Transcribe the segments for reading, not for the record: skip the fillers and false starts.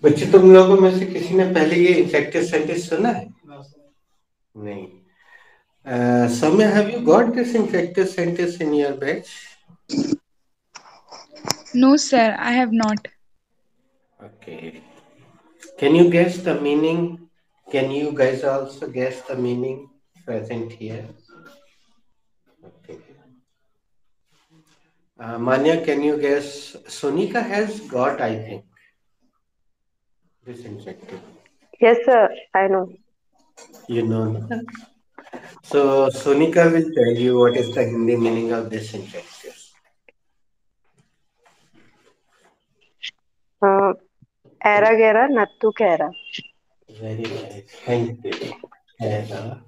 बच्चे तुम लोगों में से किसी ने पहले ये इंफेक्टेड सेंटेंस सुना है? नहीं। Soumya, have you got this infected sentence in your batch? No, sir, I have not. Okay. Can you guess the meaning? Can you guys also guess the meaning present here? Okay. Manya, can you guess? Sonika has got, I think, this infected. Yes, sir. I know. You know. So Sonika will tell you what is the Hindi meaning of this infected. Uh, Era gera nattu kera. Very nice. Thank you. Era,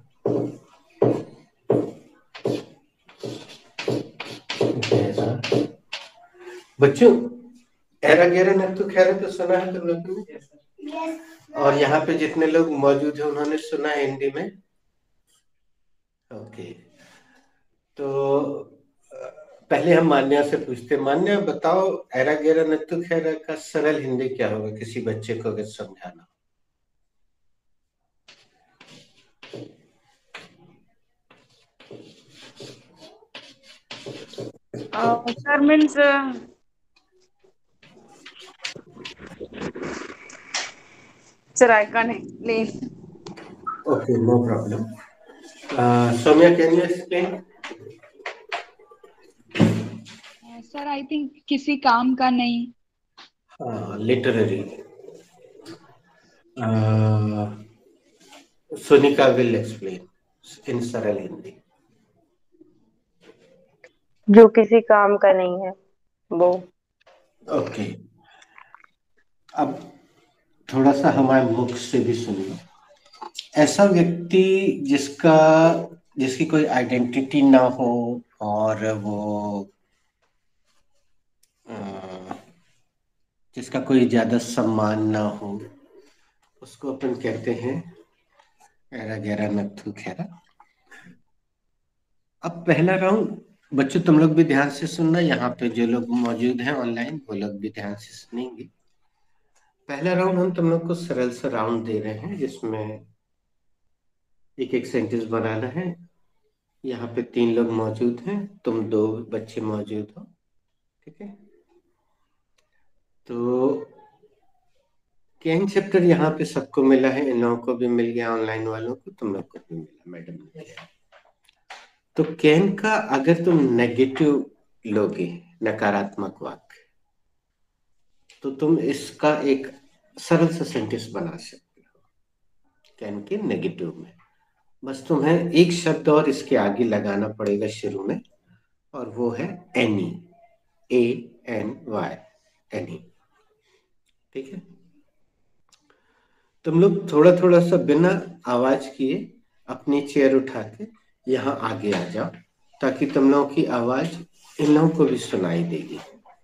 gera. बच्चों, एरा गेरा नत्थु खैरा तो सुना है तुम लोगों ने? और यहाँ पे जितने लोग मौजूद हैं उन्होंने सुना है हिंदी में? ओके। तो पहले हम मान्या से पूछते। मान्या, बताओ एरा गेरा नत्थु खैरा का सरल हिंदी क्या होगा, किसी बच्चे को अगर समझाना? Sir means sir, I can't explain. Okay, no problem. Soumya, can you explain? Sir, I think किसी काम का नहीं. Literary. Sonika will explain in सरल हिंदी. जो किसी काम का नहीं है वो. ओके. अब थोड़ा सा हमारे मुख से भी सुनिए. ऐसा व्यक्ति जिसकी कोई आइडेंटिटी ना हो और वो जिसका कोई ज्यादा सम्मान ना हो, उसको अपन कहते हैं एरा गैरा नत्थु खैरा. अब पहला राउंड बच्चों तुम लोग भी ध्यान से सुनना. यहाँ पे जो लोग मौजूद हैं ऑनलाइन वो लोग भी ध्यान से सुनेंगे. पहला राउंड हम तुम लोग को सरल सा राउंड दे रहे हैं जिसमें एक एक सेंटेंस बनाना है. यहाँ पे 3 लोग मौजूद हैं, तुम 2 बच्चे मौजूद हो. ठीक है. तो कैन चैप्टर यहाँ पे सबको मिला है. इन लोगों को भी मिल गया, ऑनलाइन वालों को, तुम लोग को भी मिला, मैडम ने दिया. तो कैन का अगर तुम नेगेटिव लोगे, नकारात्मक वाक्य, तो तुम इसका एक सरल सा सेंटेंस बना सकते हो कैन के नेगेटिव में. बस तुम्हें एक शब्द और इसके आगे लगाना पड़ेगा शुरू में, और वो है एनी. ANY, any. ठीक है. तुम लोग थोड़ा थोड़ा सा बिना आवाज किए अपनी चेयर उठा के यहाँ आगे आ जाओ, ताकि तुम लोगों की आवाज इन लोगों को भी सुनाई देगी.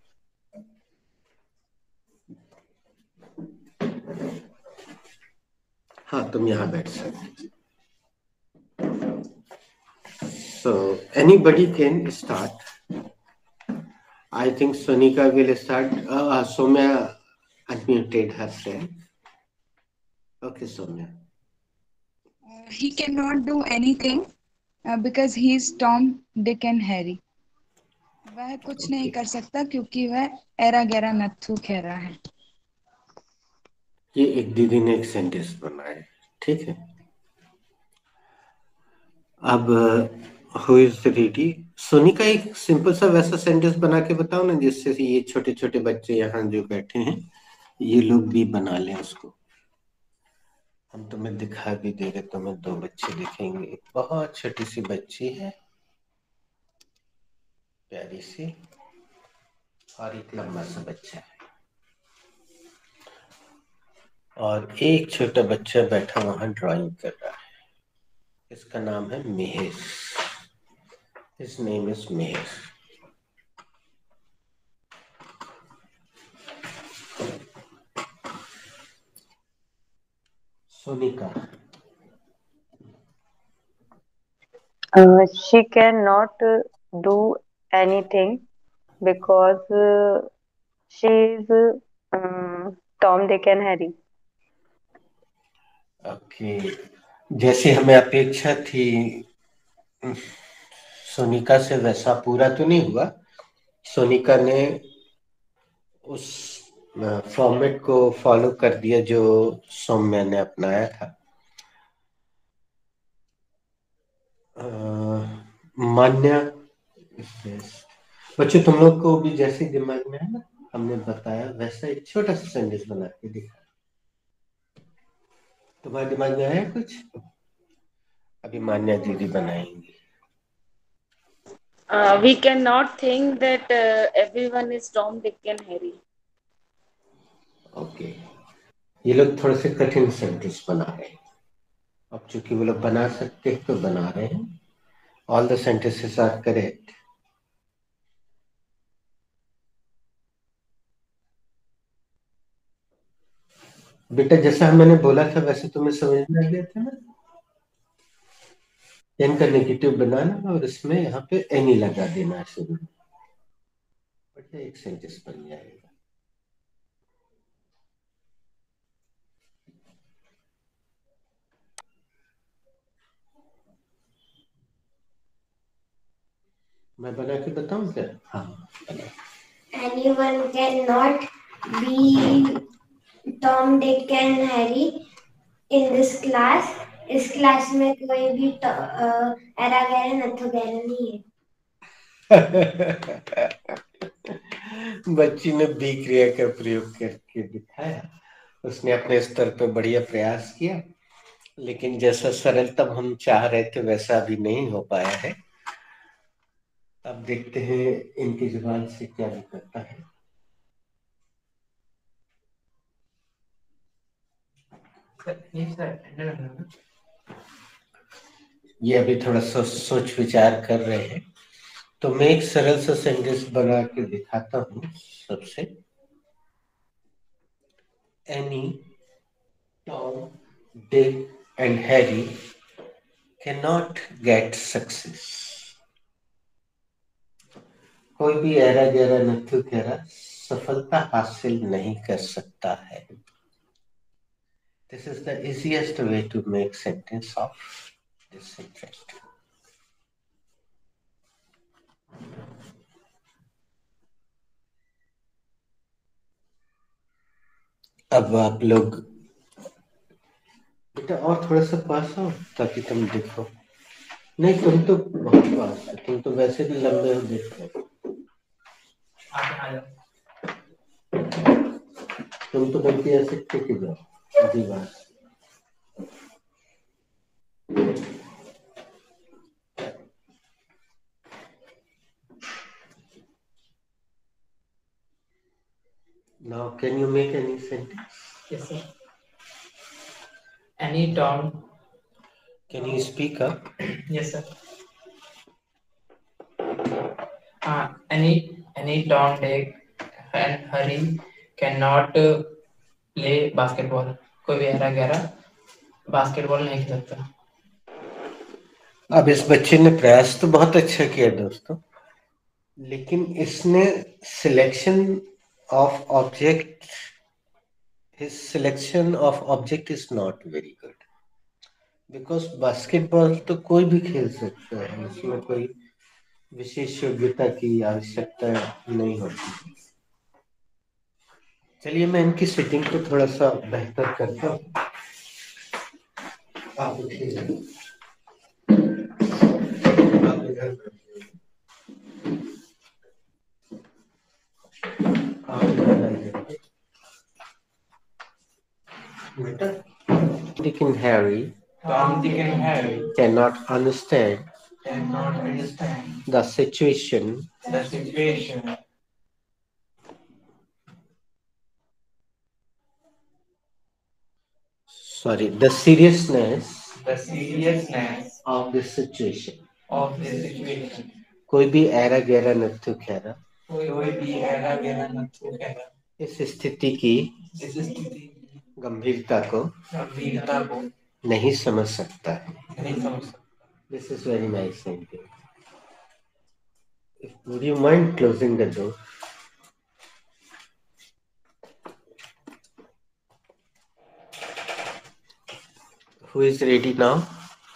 हाँ, तुम यहाँ बैठ सकते. So anybody can start. I think Sonika will start. Soumya unmuted herself. Okay, Soumya. He cannot do anything because he is Tom, Dick and Harry. वह कुछ नहीं कर सकता क्योंकि वह एरा गैरा नत्थु खैरा है. ये एक दीदी ने एक सेंटेंस बनाया. ठीक है. अब हु इज रेडी? सोनिका एक सिंपल सा वैसा सेंटेंस बना के बताओ ना, जिससे ये छोटे छोटे बच्चे यहाँ जो बैठे हैं ये लोग भी बना लें उसको. हम तुम्हें दिखा भी दे रहे. तुम्हें 2 बच्चे दिखेंगे. बहुत छोटी सी बच्ची है, प्यारी सी, और एक लंबा सा बच्चा है, और एक छोटा बच्चा बैठा वहां ड्राइंग कर रहा है. इसका नाम है Mahesh. His name is Mahesh. Sonika. She cannot do anything because she is Tom Dick and Harry. Okay, जैसे हमें अपेक्षा थी सोनिका से, वैसा पूरा तो नहीं हुआ। सोनिका ने उस फॉर्मेट को फॉलो कर दिया जो सौम्या ने अपनाया था। मान्या, बच्चों तुम लोग को भी जैसे दिमाग में है ना, हमने बताया वैसा एक छोटा सा सेंटेंस बना के दिखा। तुम्हारे दिमाग में आया कुछ? अभी मान्या दीदी बनाएंगी। We cannot think that everyone is Tom, Dick, and Harry. Okay, ये लोग थोड़े से कठिन सेंटेंस बना रहे हैं। अब चूंकि वो लोग बना सकते हैं तो बना रहे हैं। All the sentences are correct. बेटा जैसा मैंने बोला था वैसे तुम्हें समझ में आ गया था ना? एन का नेगेटिव बनाना और इसमें यहाँ पे एनी लगा देना शुरू में, बढ़िया एक सेंटेंस बन जाएगा। मैं बना के बताऊं क्या? हाँ बना। Anyone cannot be Tom, Dick and Harry in this class. इस क्लास में कोई भी एरा गैरा नत्थु गैरा नहीं है। बच्ची ने बी क्रिया का प्रयोग करके दिखाया। उसने अपने स्तर पे बढ़िया प्रयास किया, लेकिन जैसा सरलतम हम चाह रहे थे वैसा अभी नहीं हो पाया है। अब देखते हैं इनकी जुबान से क्या निकलता है। ये अभी थोड़ा सोच विचार कर रहे हैं, तो मैं एक सरल सा सेंटेंस बना के दिखाता हूँ सबसे। Any, Tom, Dick and Harry can not get success. कोई भी एरा गैरा नत्थु गैरा सफलता हासिल नहीं कर सकता है। This is the easiest way to make sentence of this interest. अब आप लोग बेटा और थोड़ा सा पास आओ ताकि तुम देखो। नहीं तुम तो बहुत पास है, तुम तो वैसे भी लंबे हो, देखो तुम तो बल्कि ऐसे टिक जाओ दीवार। Now can you make any sentence? Yes, sir. Any Tom. Can you speak up? Yes, sir. Any Tom, Dick, and Harry cannot play basketball. कोई भी एरा गैरा बास्केटबॉल नहीं खेल सकता। अब इस बच्चे ने प्रयास तो बहुत अच्छा किया दोस्तों, लेकिन इसने selection of object, his selection of object is not very good, because basketball तो कोई भी खेल सकता है, उसमें कोई विशेष योग्यता की आवश्यकता नहीं होती। चलिए मैं इनकी सेटिंग को थोड़ा सा बेहतर करता हूँ। आप उठिए। आप इधर बैठिए। आप इधर आइए। बेटा, Dick and Harry Tom, Dick, and Harry cannot understand cannot understand the situation the situation the seriousness of this situation. this situation. कोई भी ऐरा गैरा नत्थु खैरा कोई भी एरा गैरा नत्थु गैरा इस स्थिति की इस स्थिति गंभीरता को गंभीरता को नहीं समझ सकता है। नहीं समझ सकता। This is very nice sentence. Would you mind closing the door? Who is ready now?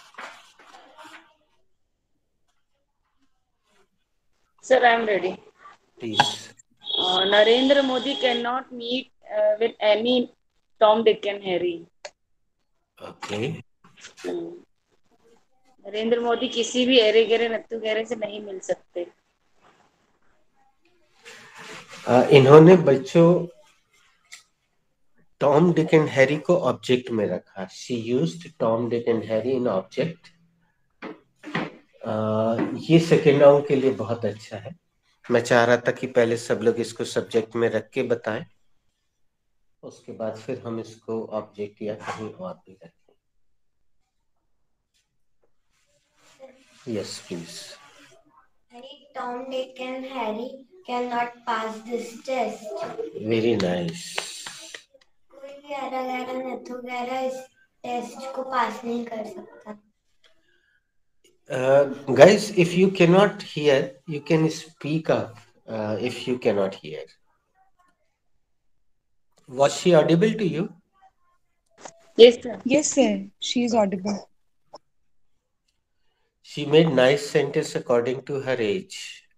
Sir, I am ready. Please. Narendra Modi cannot meet with any Tom, Dick and Harry. Okay. Narendra Modi किसी भी array गेरे नत्थु गेरे से नहीं मिल सकते. इन्होंने बच्चों Tom Dick and Harry को object में रखा. She used Tom Dick and Harry in object. ये सेकेंड राउंड के लिए बहुत अच्छा है. मैं चाह रहा था कि पहले सब लोग इसको सब्जेक्ट में रख के बताएं, उसके बाद फिर हम इसको ऑब्जेक्ट या कहीं और भी रखें. Yes please. Tom, Dick and Harry cannot pass this test. Very nice. कोई भी एरा गैरा नथु गैरा इस टेस्ट को पास नहीं कर सकता. Guys, if you cannot hear, you can speak up. If you cannot hear, was she audible to you? Yes, sir. Yes, sir. She is audible. She made nice sentence according to her age.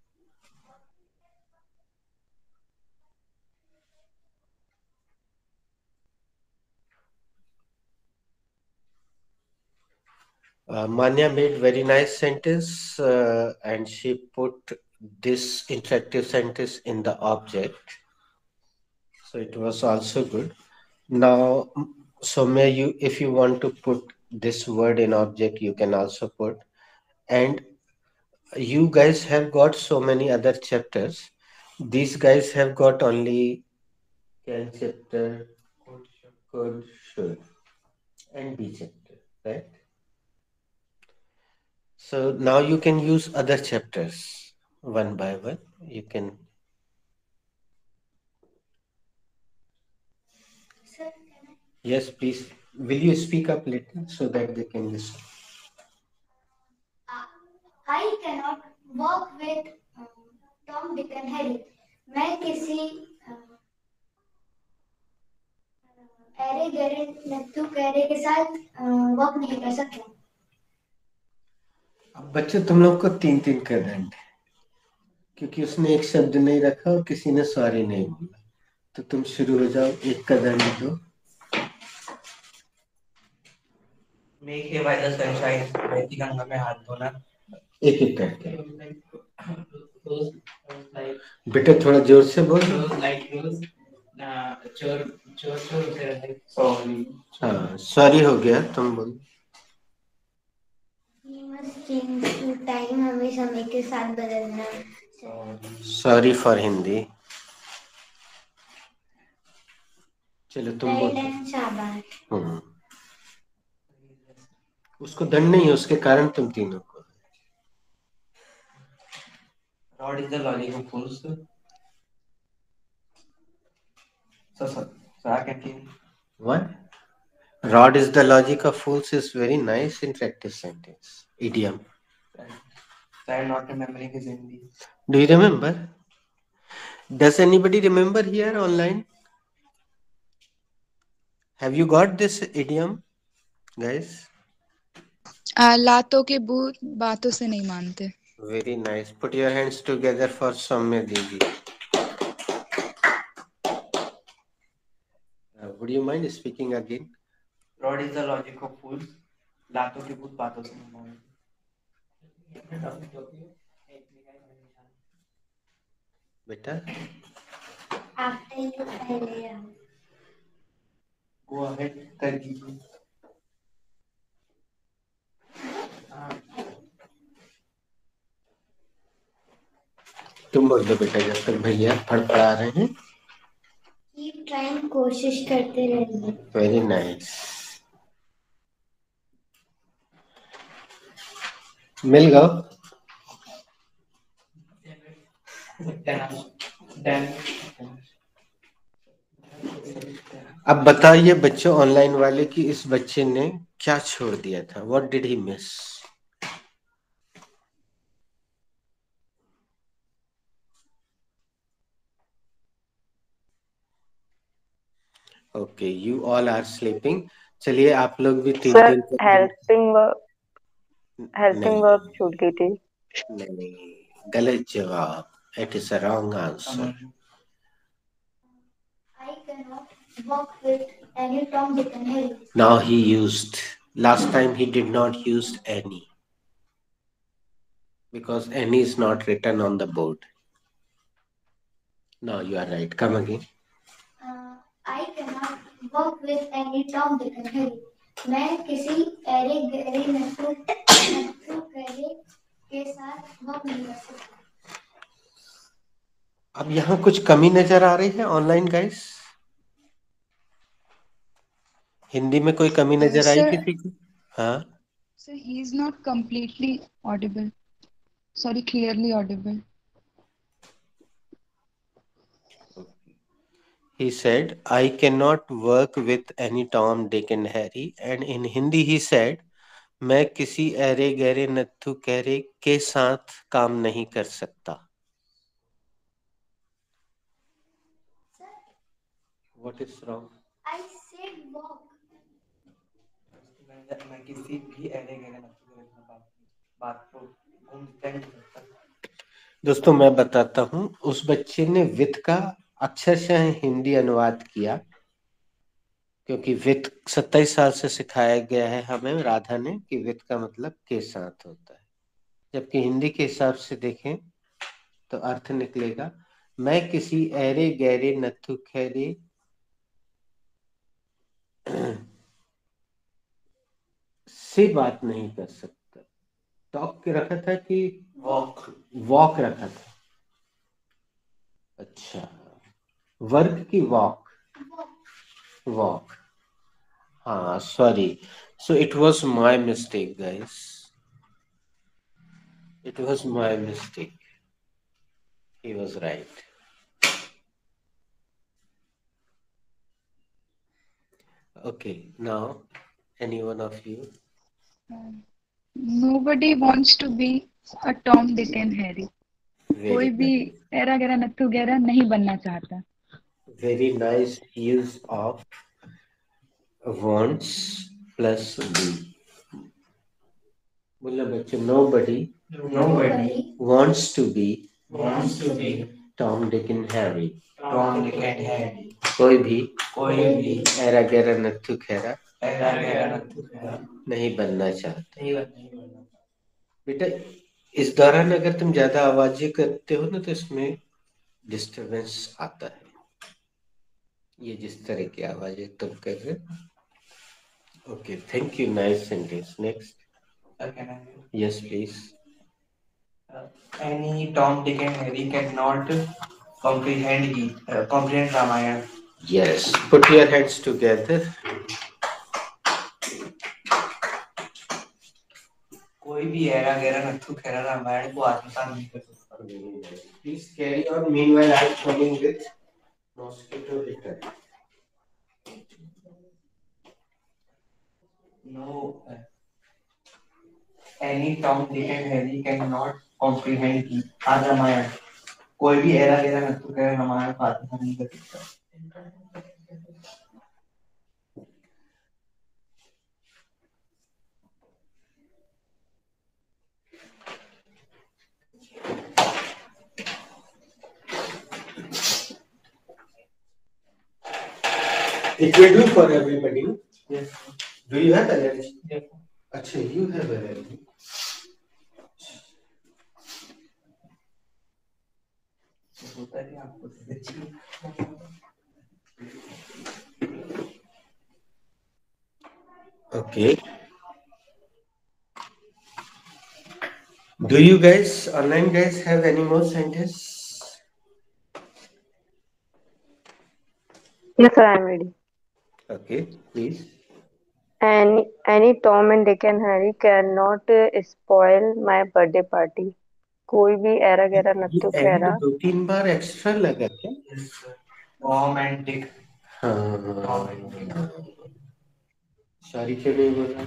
Manya made very nice sentence and she put this interactive sentence in the object. So it was also good. Now, Soumya, you, if you want to put this word in object, you can also put. And you guys have got so many other chapters. These guys have got only can chapter, could, should, and be chapter, right? So now you can use other chapters one by one. You can. Sir, can I? Yes, please. Will you speak up little so that they can listen? I cannot work with Tom, Dick and Harry. मैं किसी array गैरे नत्थु गैरे के साथ work नहीं कर सकता. अब बच्चों तुम लोग को 3-3 का दंड है, क्योंकि उसने एक शब्द नहीं रखा और किसी ने सॉरी नहीं बोला. तो तुम शुरू हो जाओ. एक का दंड दो. Make hay by the sunshine. बहती गंगा में हाथ धोना. एक एक करके. बेटा थोड़ा जोर से बोल. हाँ, सॉरी हो गया. तुम बोल. We must change to time. हमें समय के साथ बदलना. Sorry for Hindi. चलो तुम बोल. शाबाश. उसको दंड नहीं है, उसके कारण तुम तीनों को. Rod is the logic of fools. So I can. What? Rod is the logic of fools is very nice interactive sentence. Idiom. I am not remembering his Hindi. Do you remember? Does anybody remember here online? Have you got this idiom, guys? लातों के भूत बातों से नहीं मानते. Very nice. Put your hands together for Soumya Devi. Would you mind speaking again? Rod is the logic of fools. लातों के भूत बातों से नहीं मानते. बेटा. After you पहले. Go ahead कर दीजिए. तुम बोल दो बेटा जब तक भैया फड़फड़ा रहे हैं. Keep trying. कोशिश करते रहना. Very nice. मिल गया. अब बताइए बच्चों ऑनलाइन वाले कि इस बच्चे ने क्या छोड़ दिया था. What did he miss? Okay, you all are sleeping. चलिए आप लोग भी तीन सर तीन का हेल्पिंग नहीं वर्ब छूट गई थी। नहीं, गलत जवाब. It is a wrong answer. I cannot walk with any Tom, Dick and Harry. Now he used. Last time he did not use any because any is not written on the board. Now you are right. Come again. I cannot walk with any Tom, Dick and Harry. मैं किसी array गहरे नट्टू गहरे के साथ walk नहीं कर सकता. अब यहाँ कुछ कमी नजर आ रही है ऑनलाइन गाइस? हिंदी में कोई कमी नजर आई Sir, किसी को? हाँ, sir, he is not completely audible. Sorry, clearly audible. he said I cannot work with any Tom, Dick and Harry, and in Hindi he said मैं किसी ऐरे गहरे नत्थु कहरे के साथ काम नहीं कर सकता. Sir, What is wrong? I said walk. मैं किसी भी ऐरे गहरे नत्थु के बात को घूमते नहीं करता. दोस्तों मैं बताता हूँ, उस बच्चे ने विथ का अक्षरशः हिंदी अनुवाद किया, क्योंकि विथ 27 साल से सिखाया गया है हमें राधा ने कि विथ का मतलब के साथ होता है, जबकि हिंदी के हिसाब से देखें तो अर्थ निकलेगा मैं किसी ऐरे गहरे नत्थु खैरे से बात नहीं कर सकता. टॉक के रखा था कि वॉक रखा था? अच्छा, वर्क की वॉक. हाँ, sorry. So it was my mistake, guys. It was my mistake. He was right. Okay, now any one of you? Nobody wants to be a Tom, Dick and Harry. कोई भी ऐरा गहरा नत्थु गहरा नहीं बनना चाहता. Very nice use of wants plus be. बोलो बच्चों, nobody wants to be Tom, Dick and Harry. कोई भी ऐरा गहरा नत्थु खैरा नहीं बनना चाहता. बेटा इस दौरान अगर तुम ज्यादा आवाजें करते हो ना तो इसमें डिस्टरबेंस आता है. ये जिस तरह की आवाजें तुम कर रहे हो. Okay, thank you. Nice sentence. Next. Yes please. Any Tom, Dick and Harry cannot comprehend Ramayana. Yes, put your hands together. कोई भी ऐरा गहरा नत्थु खैरा रामायण को आत्मसात नहीं कर सकता. Please carry on. Meanwhile, I am coming with mosquito repellent. No, any Tom, Dick and Harry cannot comprehend Ramayana. कोई भी ऐरा गहरा नत्थु खैरा रामायण को आत्मसात नहीं कर सकता. It will do for everybody. Yes. Do you have allergy? Yes. अच्छा, you have allergy. Okay. Do you guys, online guys, have any more sentence? Yes, sir, I am ready. Okay, please. Any Tom and Dick and Harry cannot spoil my birthday party. कोई भी ऐरा गहरा नत्थु खैरा. 2-3 बार extra लगा क्या? Tom and Dick. हाँ. Sorry क्यों नहीं बोला?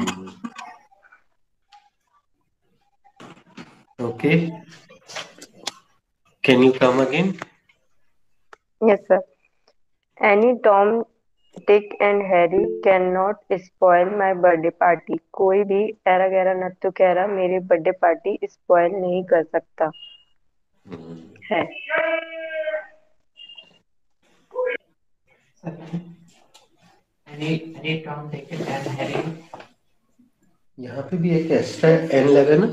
Okay. Can you come again? Yes, sir. Any Tom, Dick and Harry cannot spoil my birthday party. कोई भी ऐरा गैरा नत्थु खैरा मेरी बर्थडे पार्टी स्पॉइल नहीं कर सकता है। Any Tom, Dick and Harry यहाँ पे भी एक एक्स्ट्रा एन लगा ना,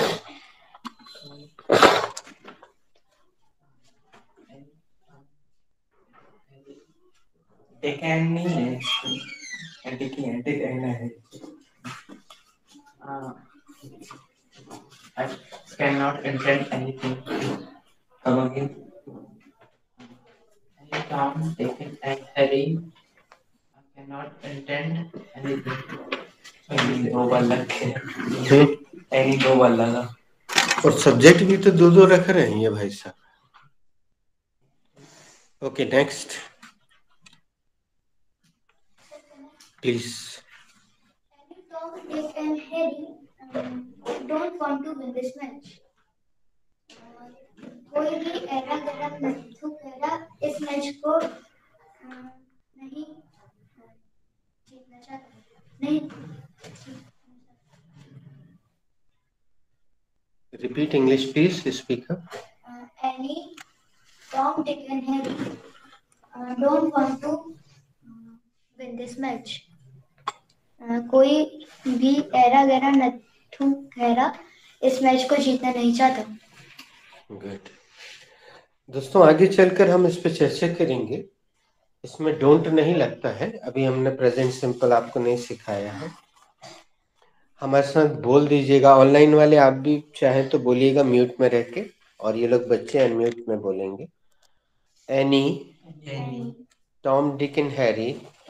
Dick and नहीं है, and Dick ही है, Dick and है। I cannot intend anything. Come again. Any Tom, Dick and Harry cannot intend anything. Any दो बार लग गए। Any दो बार लगा। और सब्जेक्ट भी तो दो दो रख रहे हैं ये भाई साहब। Okay, next please. Any Tom, Dick and Harry don't want to win this match. कोई भी ऐरा गैरा नत्थु खैरा इस मैच को नहीं जीतना चाहता। नहीं repeat English please, speak up. Any Tom, Dick and Harry don't want to win this match. कोई भी ऐरा गैरा नत्थु खैरा इस मैच को जीतना नहीं चाहता। गुड। दोस्तों आगे चलकर हम इस पर चर्चा करेंगे। इसमें डोंट नहीं लगता है, अभी हमने प्रेजेंट सिंपल आपको नहीं सिखाया है। हमारे साथ बोल दीजिएगा, ऑनलाइन वाले आप भी चाहें तो बोलिएगा म्यूट में रह के, और ये लोग बच्चे अनम्यूट में बोलेंगे। Any Tom Dick and Harry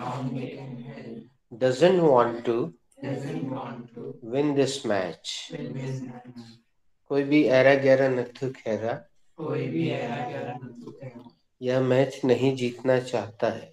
doesn't want to win this match. कोई भी ऐरा गैरा नत्थु खैरा यह मैच नहीं जीतना चाहता है।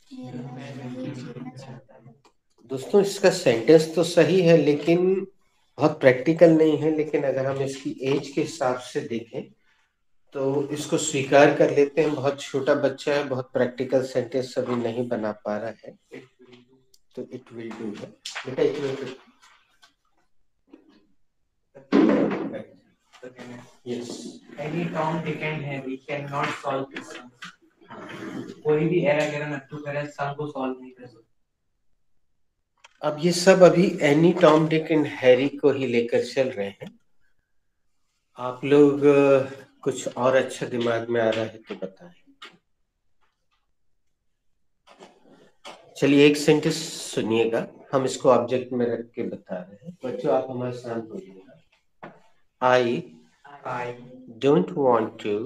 दोस्तों इसका सेंटेंस तो सही है लेकिन बहुत प्रैक्टिकल नहीं है, लेकिन अगर हम इसकी एज के हिसाब से देखें तो इसको स्वीकार कर लेते हैं। बहुत छोटा बच्चा है, बहुत प्रैक्टिकल सेंटेंस अभी नहीं बना पा रहा है, तो इट विल डू है बेटा, इट विल। यस, Any Tom, Dick and Harry cannot solve this sum. कोई भी ऐरा गैरा नत्थु खैरा सम को सॉल्व नहीं कर सकता। अब ये सब अभी any Tom Dick and Harry को ही लेकर चल रहे हैं। आप लोग कुछ और अच्छा दिमाग में आ रहा है तो बताएं। चलिए एक सेंटेंस सुनिएगा, हम इसको ऑब्जेक्ट में रख के बता रहे हैं। बच्चों आप हमारे साथ बोलिएगा। I don't want to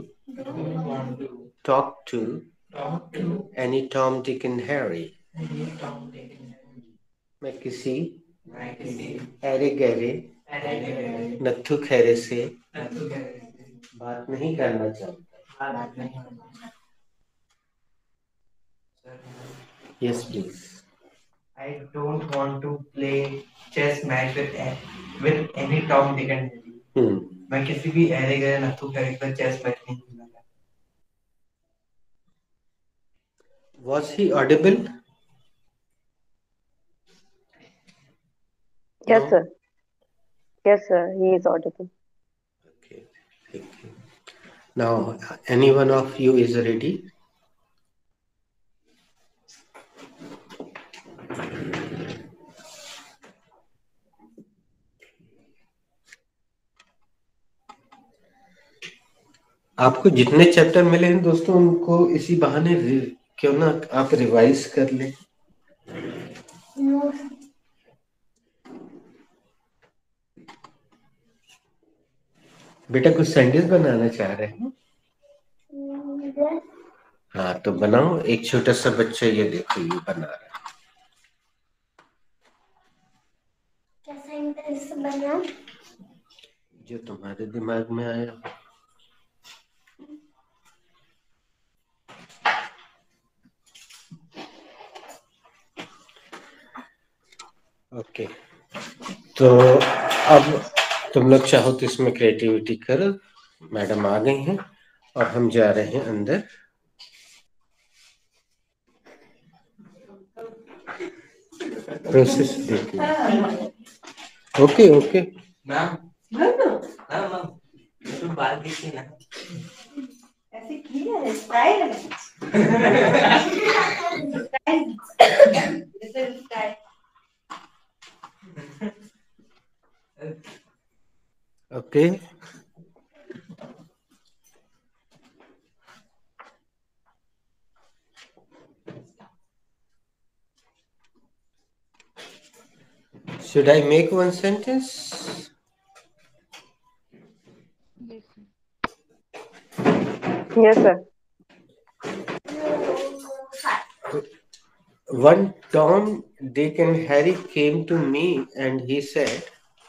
talk to any Tom Dick and Harry. मैं किसी ऐरे गहरे नत्थु खैरे से बात नहीं करना चाहता। Yes please. I don't want to play chess match with any Tom, Dick and Harry. मैं किसी भी ऐरे गैरे नत्थु खैरे का चेस मैच नहीं खेलना चाहता। Was he audible? Yes, No? sir. Yes, sir. He is audible. Okay, thank you. Now, any one of you is ready? आपको जितने चैप्टर मिले हैं दोस्तों उनको इसी बहाने क्यों ना आप रिवाइज कर लें। बेटा कुछ सेंटेंस बनाना चाह रहे हैं? हाँ तो बनाओ। एक छोटा सा बच्चा ये देखो ये बना रहा है। क्या सेंटेंस बना? जो तुम्हारे दिमाग में आया। ओके, तो अब तुम लोग चाहो तो इसमें क्रिएटिविटी करो। मैडम आ गई हैं और हम जा रहे हैं अंदर। प्रोसेस देखिए। Okay okay ma'am ma'am ma'am बाल देखिए ना, ऐसे किया है style style. Okay should I make one sentence? Yes, sir. Yes, sir. One Tom, Dick and Harry came to me and he said,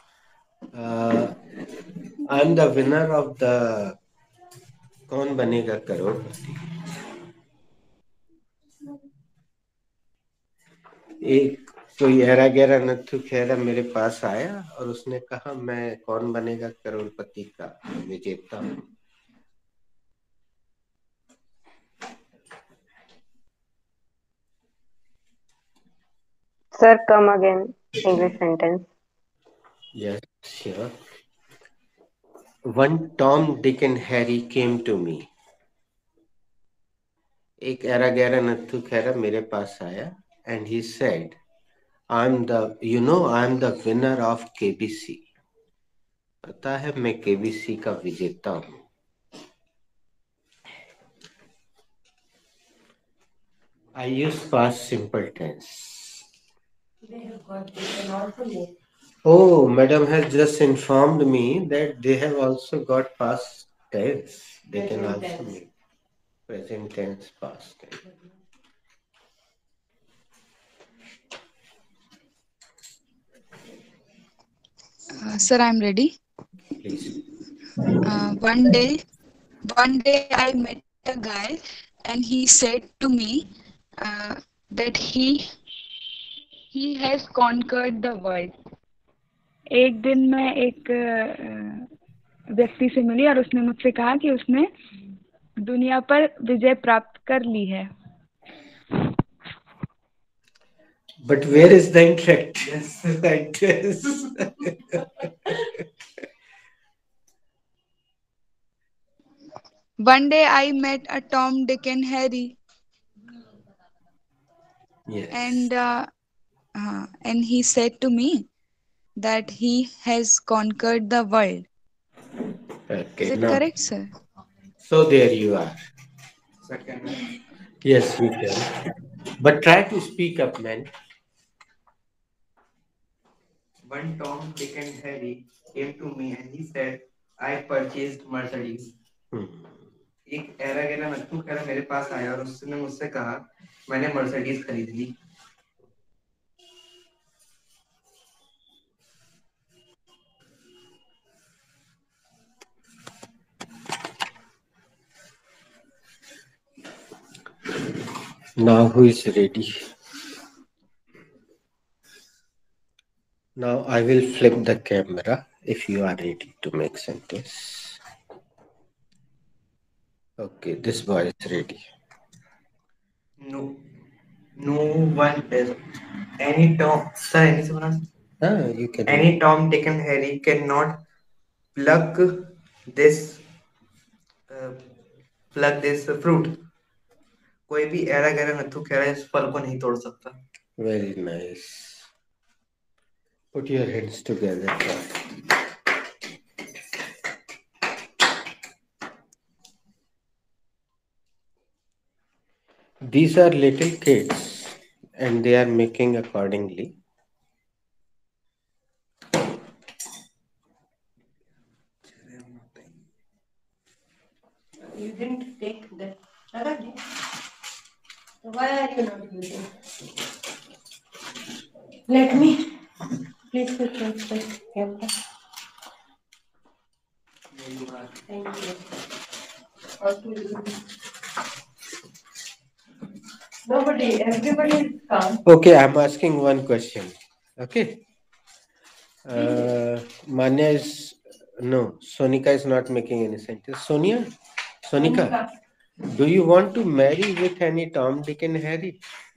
I'm the winner of the कौन बनेगा करोड़पति। एक कोई ऐरा गहरा नत्थु खैरा मेरे पास आया और उसने कहा मैं कौन बनेगा करोड़पति का विजेता हूँ। Sir, come again. English sentence. Yes, sure. One Tom, Dick and Harry came to me. एक ऐरा गहरा नत्थु खैरा मेरे पास आया and he said, I'm the winner of KBC. पता है मैं KBC का विजेता हूँ। I use past simple tense. They have got this and also more. Oh, madam has just informed me that they have also got past tense. They can Present also tense. make present tense, past tense. Sir, I'm ready. Please. One day I met a guy and he said to me that he has conquered the world. एक दिन मैं एक व्यक्ति से मिली और उसने मुझसे कहा कि उसने दुनिया पर विजय प्राप्त कर ली है। But where is the interactive? One day I met a Tom, Dick and Harry. Yes. And he said to me that he has conquered the world. Okay, is it now, correct, sir? So there you are. second. Yes, you can. But try to speak up, man. One Tom, Dick and Harry came to me and he said, I purchased Mercedes. एक ऐरा गहरा नत्थु खैरा मेरे पास आया और उसने मुझसे कहा मैंने Mercedes खरीद ली। Now who is ready? Now I will flip the camera if you are ready to make sentence. Okay, this boy is ready. No one is. Any Tom, sir, any से बना? You can. Any Tom, Dick and Harry cannot pluck this fruit. कोई भी ऐरा गहरा नत्थु खैरा इस फल को नहीं तोड़ सकता। Very nice. Put your hands together. These are little kids and they are making accordingly. You didn't take that. Why are you not using? Let me. Please switch off the camera. Thank you. Everybody is calm. Okay, I'm asking one question. Okay. Manya is no. Sonika is not making any sentence. Sonika, do you want to marry with any Tom, Dick and Harry?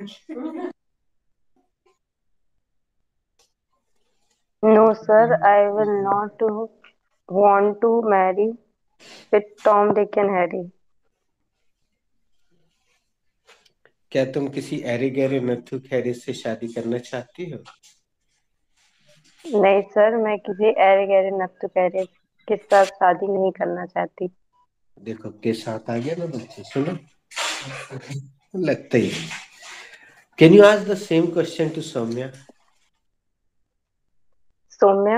No, sir, I will not want to marry with Tom, Dick and Harry. क्या तुम किसी array गहरे नत्थु खैरे से शादी करना चाहती हो? नहीं सर, मैं किसी ऐरे गहरे नत्थु खैरे के साथ शादी नहीं करना चाहती। देखो के साथ आ गया ना बच्चे, सुनो लगता ही। Can you ask the same question to Soumya? Soumya,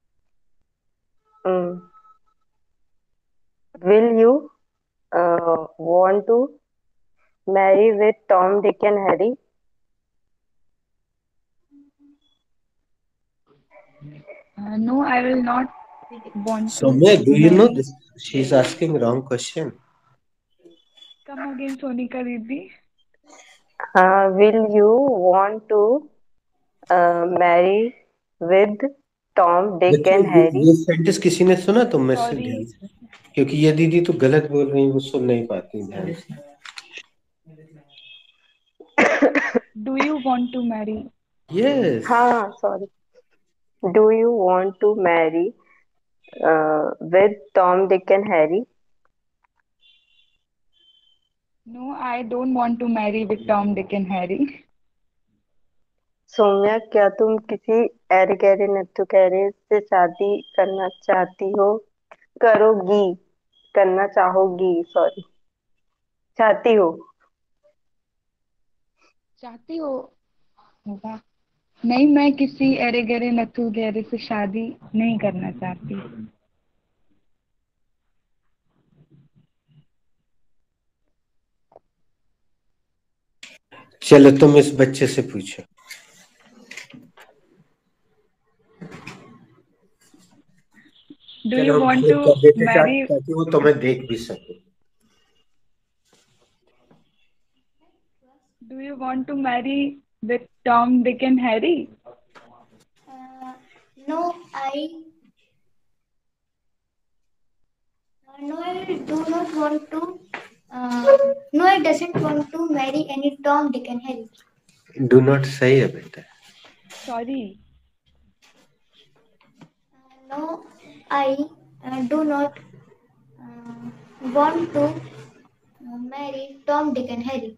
will you want to marry with Tom, Dick and Harry? No, I will not want to. Soumya, do you know marry. this? She's asking wrong question. Come again, Sonika Didi. Will you want to marry with Tom, Dick देखो and Harry? ये sentence किसी ने सुना तुम में से? Sorry. क्योंकि ये दीदी तो गलत बोल रही है, वो सुन नहीं पाती ध्यान से। Do you want to marry? Yes. हाँ, sorry. Do you want to marry with Tom, Dick and Harry? No, I don't want to marry with Tom, Dick and Harry. Saumya, क्या तुम किसी ऐरे गहरे नत्थु खैरे से शादी करना चाहती हो? करोगी, करना चाहोगी, सॉरी, चाहती हो? चाहती हो? वाह, नहीं, मैं किसी अरे गहरे नथु गहरे से शादी नहीं करना चाहती। चलो तुम इस बच्चे से पूछो। Do you want to marry? ताकि वो तुम्हें देख भी सके। Do you want to marry with Tom, Dick and Harry? No, I do not want to. No, I doesn't want to marry any Tom, Dick and Harry. Do not सही है बेटा। Sorry. No, I do not want to marry Tom, Dick and Harry.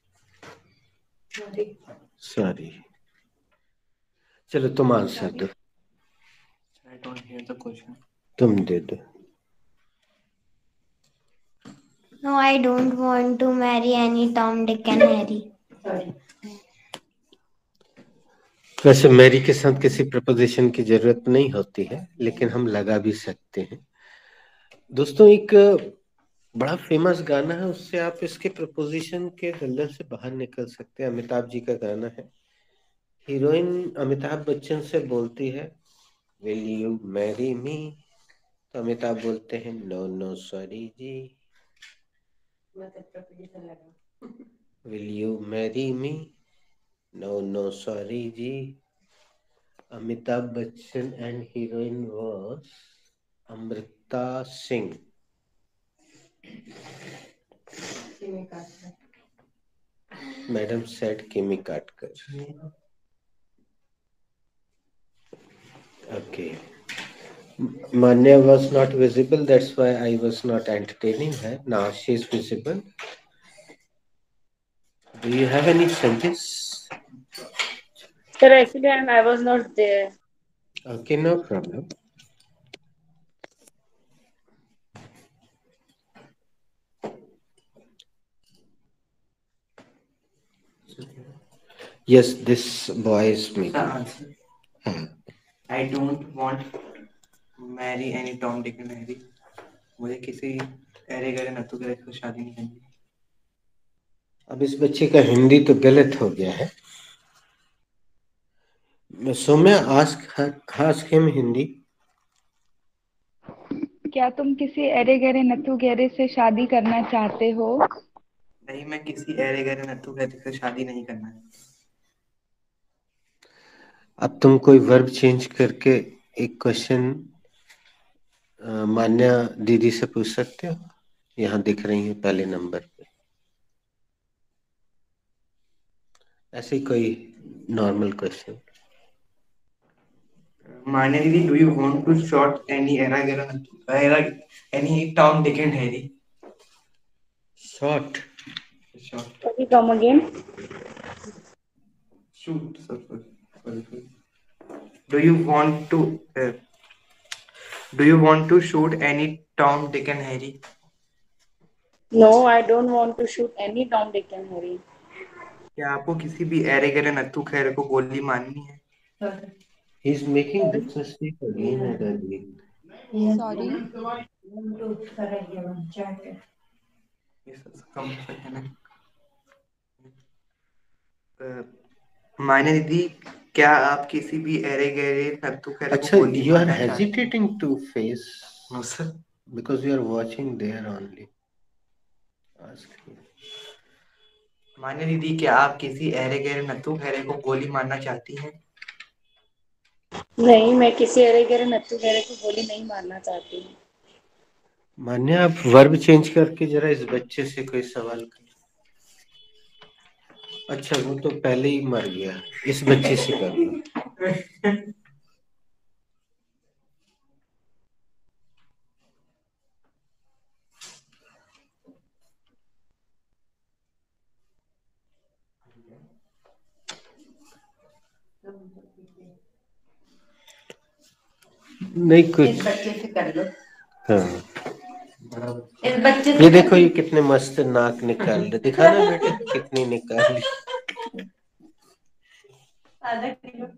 Sorry. चलो तुम answer दो। I don't hear the question. तुम दे दो। No, I don't want to marry any Tom, Dick and Harry. वैसे marry के साथ किसी preposition की जरूरत नहीं होती है, लेकिन हम लगा भी सकते हैं। दोस्तों एक बड़ा फेमस गाना है, उससे आप इसके प्रपोजिशन के दलदल से बाहर निकल सकते हैं। अमिताभ जी का गाना है। हीरोइन अमिताभ बच्चन से बोलती है विल यू मैरी मी, तो अमिताभ बोलते हैं नो नो सॉरी जी। Will you marry me, no no sorry जी। Amitabh Bachchan and heroine was Amrita Singh. Madam said Kimi Katkar. Okay. Manya was not visible, that's why I was not entertaining her. Now she is visible. Do you have any sentence? Sir, actually, I was not there. Okay, no problem. Yes, this boy is me. I don't want to marry any Tom, Dick and Harry. मुझे किसी array गहरे नत्थु खैरे से शादी नहीं करनी। अब इस बच्चे का हिंदी तो गलत हो गया है। Saumya ask him Hindi. क्या तुम किसी अरे गहरे नथु गहरे से शादी करना चाहते हो? नहीं, मैं किसी ऐरे गहरे नत्थु खैरे से शादी नहीं करना है। अब तुम कोई वर्ब चेंज करके एक क्वेश्चन मान्या दीदी से पूछ सकते हो। यहाँ दिख रही है पहले नंबर पे। ऐसे ही कोई नॉर्मल क्वेश्चन। माने दीदी, do you want to shot any any Tom Dick and Harry? Short Sorry, come again. Shoot, sorry. Do you want to shoot any Tom, Dick and Harry? No, I don't want to shoot any Tom, Dick and Harry. क्या आपको किसी भी array गैरे नत्थु खैरे को गोली मारनी है? He is making this mistake again and again. Sorry. माने दीदी, क्या आप किसी भी ऐरे गैरे नत्थु खैरे को अच्छा, गोली you are मारना चाहते हैं? hesitating to face No, sir. because you are watching there only. Ask him. माने दीदी, क्या आप किसी ऐरे गैरे नत्थु खैरे को गोली मारना चाहती हैं? नहीं, मैं किसी अरे गरे नत्थु खैरे को गोली नहीं मारना चाहती हूँ। मान्य, आप वर्ब चेंज करके जरा इस बच्चे से कोई सवाल कर। अच्छा, वो तो पहले ही मर गया, इस बच्चे से कर लो। नहीं कुछ, इस बच्चे से कर लो। हाँ, इस बच्चे से ये देखो ये कितने मस्त नाक निकाल रहे, दिखाना बेटे कितनी निकाली। आधा किलो।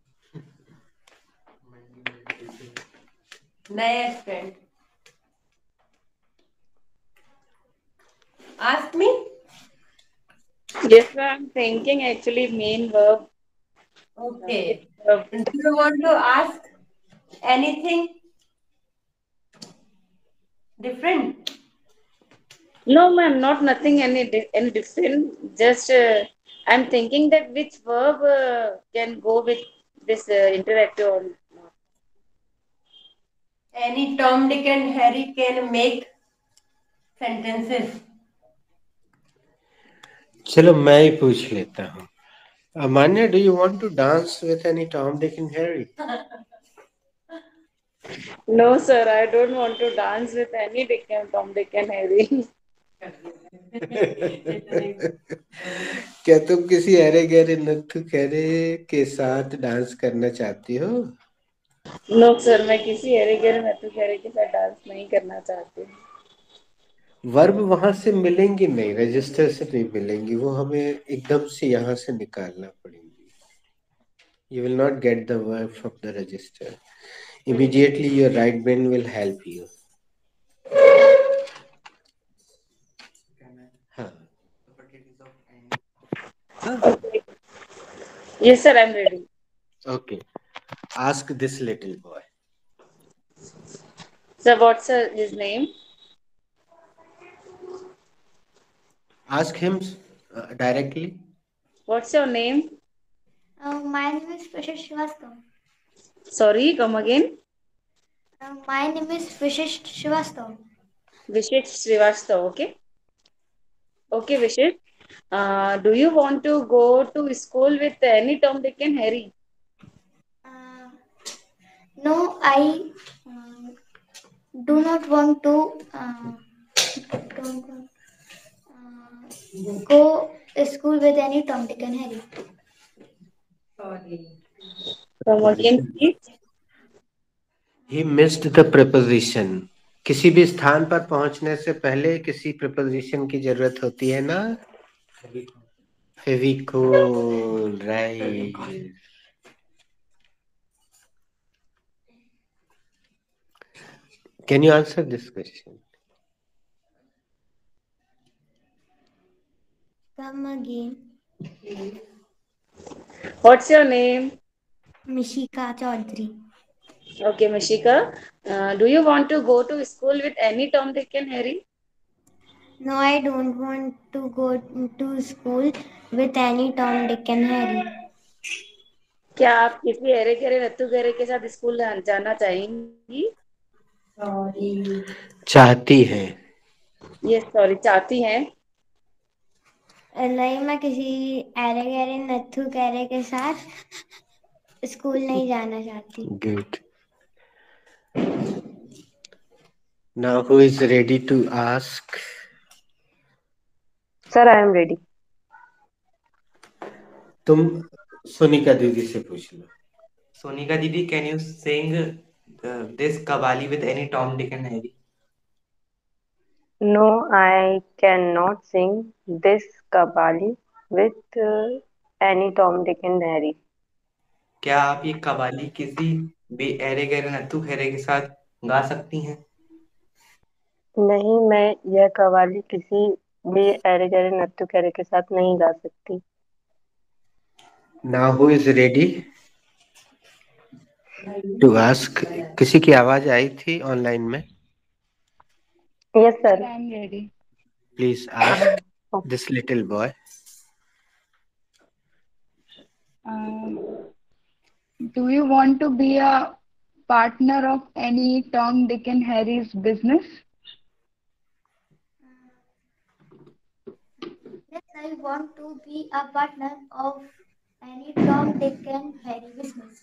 Next friend. Ask me. Yes, sir, I'm thinking actually main verb. Okay. Verb. Do you want to ask anything different? No, ma'am, not nothing any different. Just I'm thinking that which verb can go with this interactive or not. Any Tom, Dick and Harry can make sentences. चलो मैं ही पूछ लेता हूँ। Amanya, do you want to dance with any Tom, Dick and Harry? No, sir, I don't want to dance with any Tom, Dick and Harry. क्या तुम किसी अरे गहरे नत्थु खैरे के साथ डांस करना चाहती हो? No, sir, मैं किसी अरे गरे नत्थु खैरे के साथ डांस नहीं करना चाहती हूँ। वर्ब वहां से मिलेंगी नहीं, रजिस्टर से नहीं मिलेंगी, वो हमें एकदम से यहाँ से निकालना पड़ेगी। You will not get the verb from the register. Immediately your right brain will help you. हाँ। Yes, sir, I'm ready. Okay. Ask this little boy. Sir, what's his name? Ask him directly. What's your name? My name is Vishesh Srivastav. Sorry, come again. My name is Vishesh Srivastav. Vishesh Srivastav, okay? Okay, Vishesh. Do you want to go to school with any Tom, Dick and Harry? No, I do not want to go to school with any Tom, Dick and Harry. Sorry. Come again, please. He missed the preposition. किसी भी स्थान पर पहुंचने से पहले किसी preposition की जरूरत होती है ना? Fevicool, right? Can you answer this question? Come again. What's your name? Mishika Chaudhary. Okay, Mishika. Do you want to go to school with any Tom, Dick and Harry? No, I don't want to go to school with any Tom, Dick and Harry. क्या आप किसी अरे गरे नत्थु खैरे के साथ school जाना चाहेंगी? Sorry. चाहती है। ये सॉरी चाहती हैं। नहीं, मैं किसी अरे गहरे नत्थु कहरे के साथ स्कूल नहीं जाना चाहती। Good. Now who is ready to ask? Sir, I am ready. तुम सोनिका दीदी से पूछ लो। Sonika Didi, can you sing this Qawwali with any Tom, Dick and Harry? No, I cannot sing this Qawwali with any Tom, Dick and Harry. क्या आप ये कव्वाली किसी भी अरे गहरे नत्थु खैरे के साथ गा सकती हैं? नहीं, मैं यह कव्वाली किसी भी अरे गहरे नत्थु कहरे के साथ नहीं गा सकती। Now who is ready to ask? किसी की आवाज आई थी ऑनलाइन में? Yes, Sir, sir. I am ready. Please ask this little boy. Do you want to be a partner of any Tom, Dick and Harry's business? Yes, I want to be a partner of any Tom, Dick and Harry business.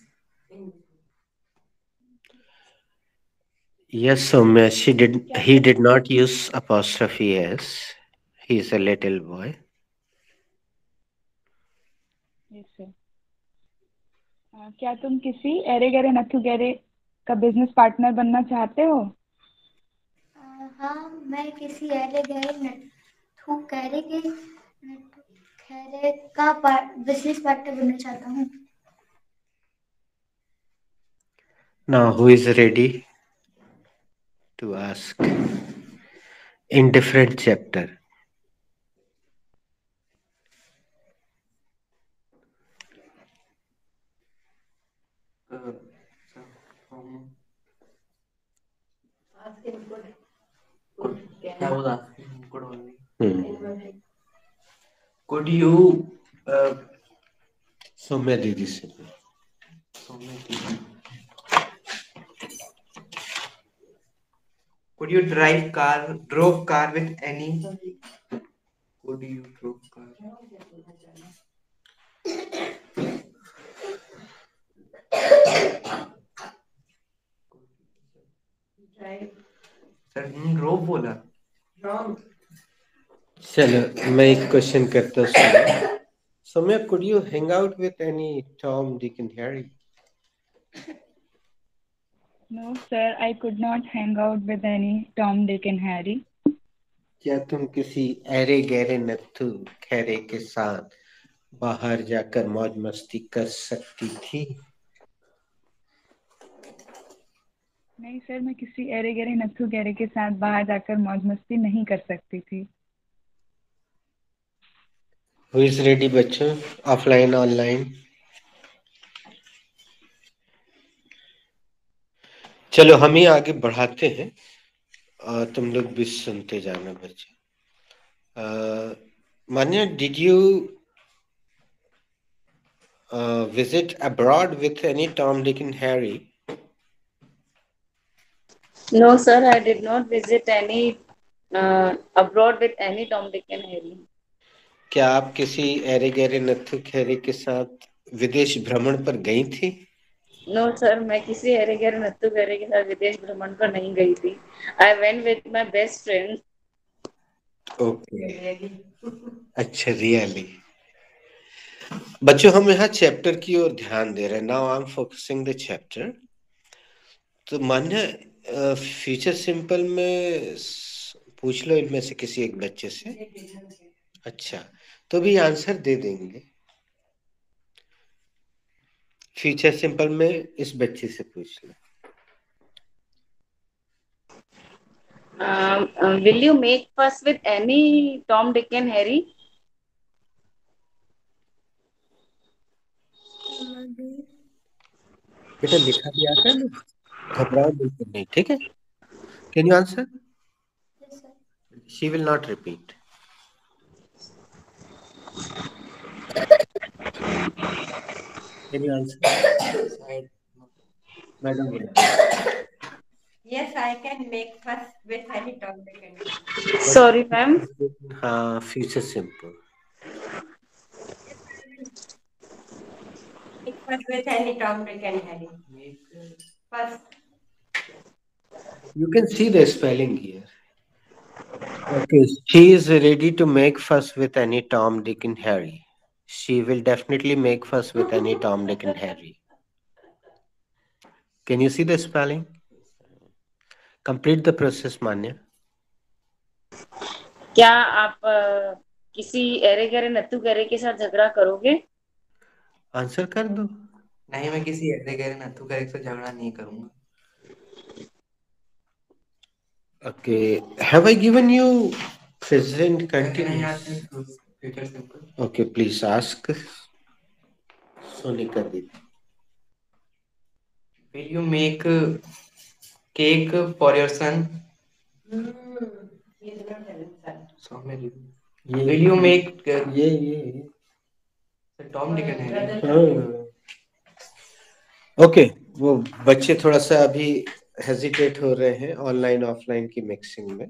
Yes, Soumya, he did not use apostrophe S. He is a little boy. Yes, sir. क्या तुम किसी अरे गहरे नत्थु गहरे का business partner बनना चाहते हो? हाँ, मैं किसी अरे गहरे नत्थु कहरे का बिजनेस पार्टनर बनना चाहता हूँ। Now who is ready to ask in different chapter? Could you Saumya दीदी से Could you drove car with any? Could you drove car? Sir drove बोला। चलो मैं एक क्वेश्चन करता हूँ। Saumya, could you hang out with any Tom, Dick and Harry? No, sir, I could not hang out with any Tom, Dick and Harry. क्या तुम किसी अरे गहरे नत्थु खैरे के साथ बाहर जाकर मौज मस्ती कर सकती थी? नहीं सर, मैं किसी अरे गहरे नत्थु गहरे के साथ बाहर जाकर मौज मस्ती नहीं कर सकती थी। Who is ready बच्चों? Offline online? चलो हम ही आगे बढ़ाते हैं और तुम लोग भी सुनते जाना बच्चे। मान्या, did you visit abroad with any Tom, Dick and Harry? No, sir, I did not visit any abroad with any Tom, Dick and Harry. क्या आप किसी अरे गहरे नत्थु खैरे के साथ विदेश भ्रमण पर गई थी? No, sir, मैं किसी अरे गहरे नत्थु खैरे के साथ विदेश भ्रमण पर नहीं गई थी। I went with my best friend. Okay, अच्छा, रियली। बच्चों हम यहाँ चैप्टर की ओर ध्यान दे रहे हैं। Now I am focusing the chapter. तो मान्य फ्यूचर सिंपल में पूछ लो इनमें से किसी एक बच्चे से। अच्छा, तो भी आंसर दे देंगे। फ्यूचर सिंपल में इस बच्चे से पूछ लो। Will you make fuss with any Tom, Dick and Harry? बेटा लिखा भी आता है ना, घबराओ बिल्कुल नहीं, ठीक है? Can you answer? She will not repeat. Can you answer madam? Yes, I can make fuss with any Tom, Dick and Harry. Sorry, ma'am. हाँ, future simple. First with any Tom, Dick and Harry. First. You can see the spelling here. Okay, she is ready to make fuss with any Tom, Dick, and Harry. She will definitely make fuss with any Tom, Dick, and Harry. Can you see the spelling? Complete the process, Manya. क्या आप किसी array गहरे नत्थु गहरे के साथ झगड़ा करोगे? Answer कर दो. नहीं, मैं किसी ऐसे गहरे नत्थु गहरे से झगड़ा नहीं करूंगा. Okay, have I given you present continuous? Future simple. Okay, please ask. Sonika Devi. Will you make cake for your son? He is not having son. So will you make ये Tom, Dick and Harry? हाँ. Okay, वो बच्चे थोड़ा सा अभी hesitate हो रहे हैं ऑनलाइन ऑफलाइन की मिक्सिंग में.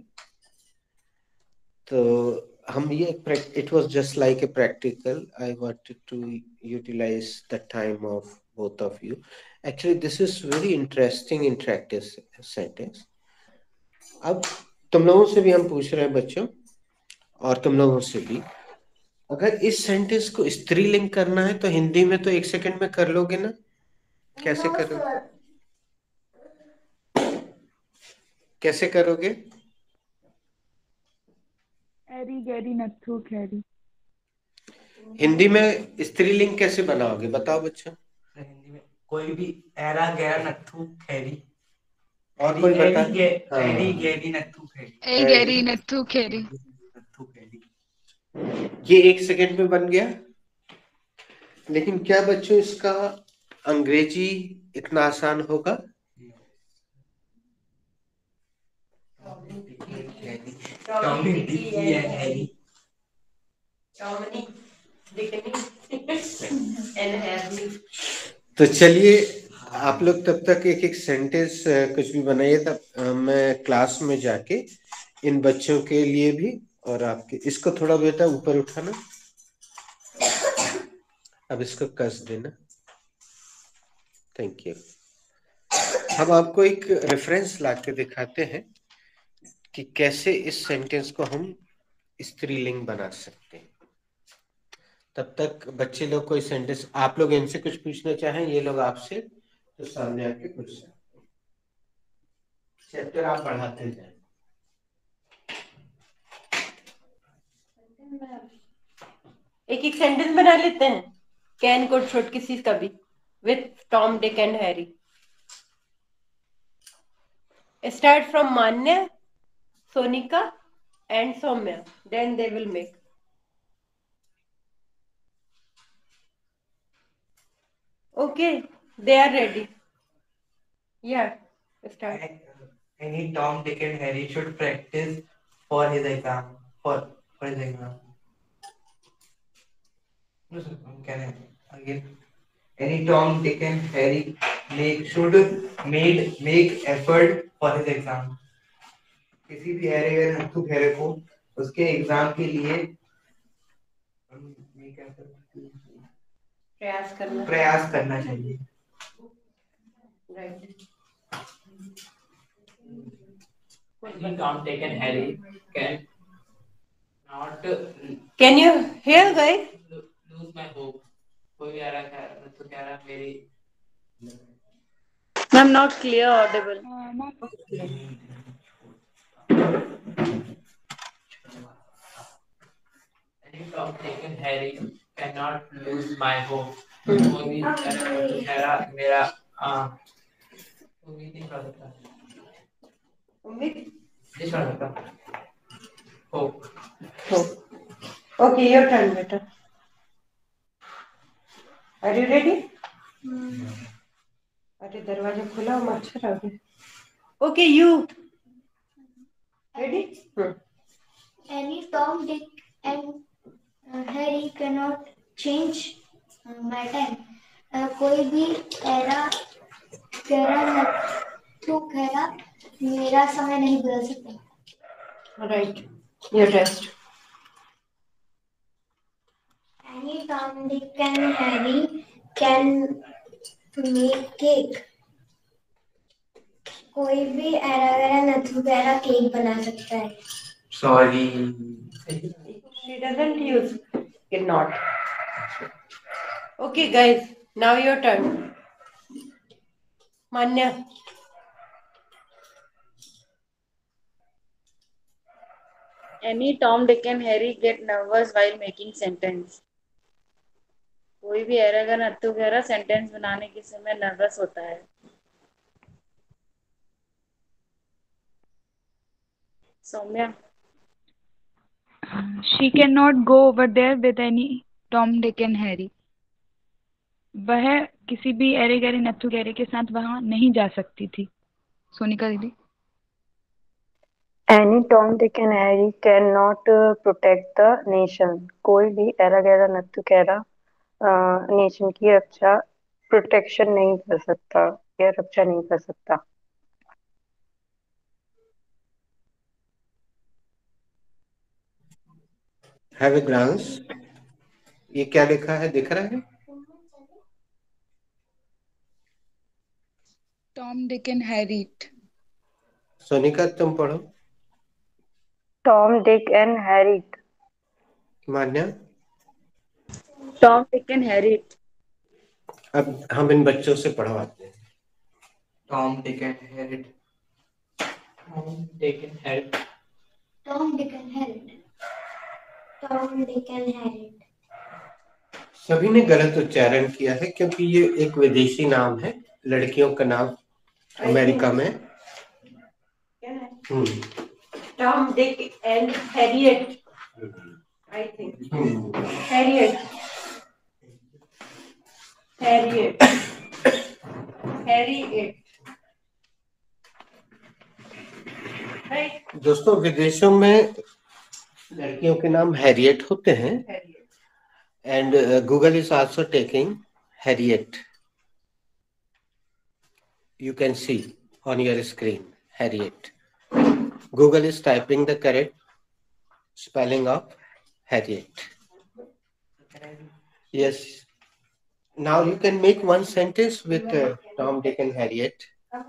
तो हम ये it was just like a practical. I wanted to utilise the time of both of you. Actually this is very interesting interactive sentence. अब तुम लोगों से भी हम पूछ रहे हैं बच्चों, और तुम लोगों से भी, अगर इस सेंटेंस को स्त्रीलिंग करना है तो हिंदी में तो 1 सेकंड में कर लोगे ना? कैसे करोगे? कैसे करोगे? एरी गैरी नत्थु खैरी. हिंदी में स्त्रीलिंग कैसे बनाओगे बताओ बच्चों. हिंदी में कोई भी एरा गहरा नत्थु खैरी. और कोई बता. एरी गहरी नत्थु खैरी. ए गैरी नत्थु खैरी. नत्थु खैरी. ये 1 सेकंड में बन गया. लेकिन क्या बच्चों इसका अंग्रेजी इतना आसान होगा? तो चलिए आप लोग तब तक एक एक सेंटेंस कुछ भी बनाइए. तब मैं क्लास में जाके इन बच्चों के लिए भी और आपके, इसको थोड़ा बेटा ऊपर उठाना. अब इसको कस देना. Thank you. हम आपको एक रेफरेंस लाके दिखाते हैं कि कैसे इस सेंटेंस को हम स्त्रीलिंग बना सकते हैं. तब तक बच्चे लोग कोई सेंटेंस, आप लोग इनसे कुछ पूछना चाहें, ये लोग आपसे, तो सामने आके पूछ सकते हैं. चैप्टर आप पढ़ाते जाएं. एक एक सेंटेंस बना लेते हैं. कैन कोड शॉर्ट किसी का भी with Tom, Dick and Harry. Start from Manya, Sonika, and Soumya. Then they will make. Okay, they are ready. Yeah, start. Any Tom, Dick, and Harry should practice for his exam. For his exam. No, sir, can I again? Any Tom, Dick, and Harry should make effort for his exam. किसी भी हैरे गहरे नत्थु खैरे को उसके exam के लिए प्रयास करना चाहिए. Right. Any Tom, Dick, and Harry can not Can you hear, guys? lose my hope. कोई भी आ रहा है तो कह रहा मेरी. Ma'am, not clear, audible. Any Tom, Dick, and Harry cannot lose my hope. कोई भी आ रहा है तो कह रहा मेरा उम्मीद नहीं कर सकता. उम्मीद नहीं कर सकता. Hope. Okay, your turn, beta. Are you ready? अरे दरवाजा खुला हो, मच्छर आ गया. Okay, you ready? Any Tom, Dick, and Harry cannot change my time. कोई भी एरा गहरा नत्थु खैरा मेरा समय नहीं बदल सकता. Right. Your test. Any Tom, Dick and Harry can make cake. कोई भी एरा गैरा नथु गैरा केक बना सकता है. Sorry. She doesn't use cannot. Okay, guys. Now your turn. Manya. Any Tom, Dick and Harry get nervous while making sentence. कोई भी एरा गैरा नत्थु गैरा सेंटेंस बनाने के समय नर्वस होता है. Saumya. She cannot go over there with any Tom, Dick and Harry. वह किसी भी एरे गैरे नत्थु गैरे के साथ वहां नहीं जा सकती थी. सोनिका दीदी. Any Tom, Dick and Harry cannot protect the nation. कोई भी एरा गैरा नत्थु गैरा नेशन की रक्षा प्रोटेक्शन नहीं कर सकता या रक्षा नहीं कर सकता. Have a glance. ये क्या लिखा है, दिख रहा है? Tom, Dick and Harry. Sonika तुम पढ़ो. Tom, Dick and Harry. Manya. Tom, Dick and Harry. अब हम इन बच्चों से पढ़वाते हैं. Tom, Dick and Harry. Tom, Dick and Harry. Tom, Dick and Harry. Tom, Dick and Harry. सभी ने गलत उच्चारण किया है क्योंकि ये एक विदेशी नाम है, लड़कियों का नाम अमेरिका में. Tom, Dick and Harriet. I think. Harriet. Harriet. Harriet. Right. दोस्तों विदेशों में लड़कियों के नाम हैरियट होते हैं. And Google is also taking Harriet. You can see on your screen Harriet. Google is typing the correct spelling of Harriet. Yes. Now you can make one sentence with Tom, Dick and Harriet.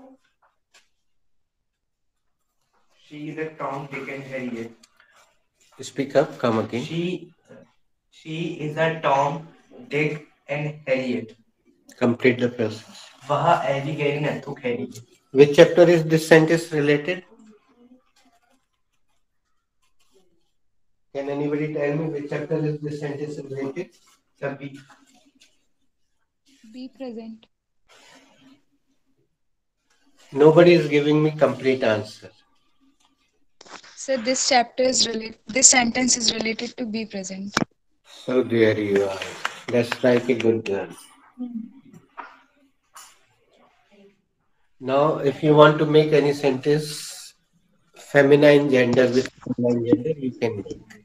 She is a Tom, Dick and Harriet. Speak up, come again. She is a Tom, Dick and Harriet. Complete the process. वह एरी गैरी नत्थु गैरी. Which chapter is this sentence related? Can anybody tell me which chapter is this sentence related? सभी. Be present. Nobody is giving me complete answer. Sir, this sentence is related to be present. So there you are. That's like a good girl. Now, if you want to make any sentence, feminine gender with feminine gender, you can make.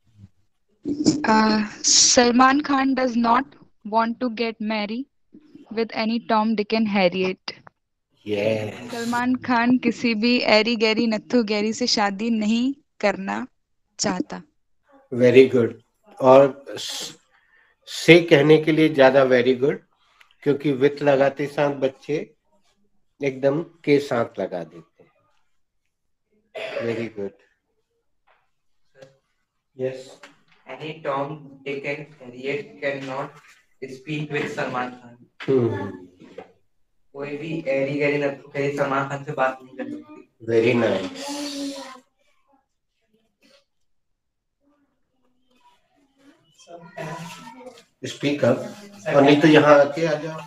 Salman Khan does not want to get married with any Tom, Dick and Harriet. Yes. Salman Khan किसी भी एरी गैरी नत्थु Gary से शादी नहीं करना चाहता. Very good. और से कहने के लिए ज्यादा वेरी गुड, क्योंकि विथ लगाते साथ बच्चे एकदम के साथ लगा देते हैं. Very good. Yes. Any Tom, Dick and Harriet cannot speak with Salman Khan. कोई भी एरी गैरी नत्थु गैरी सलमान खान से बात नहीं कर सकती. Very nice. Speak up. और नहीं तो यहाँ आके आ जाओ.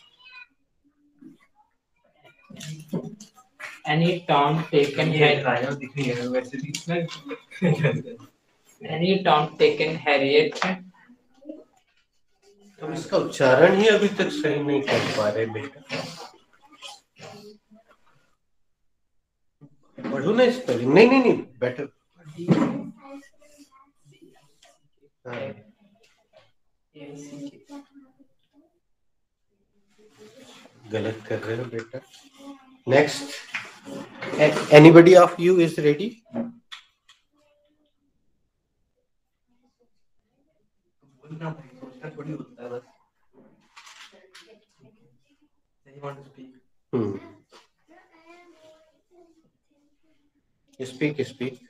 Any Tom, Dick and Harry. राजा दिख नहीं है वैसे भी. Any Tom, Dick and Harriet. तुम इसका उच्चारण ही अभी तक सही नहीं कर पा रहे बेटा. पढ़ो ना स्पेलिंग. नहीं बेटर. गलत कर रहे हो बेटा. Next. Anybody of you is ready? सोचना भाई, सोचना थोड़ी होता है बस। They want to speak. Speak.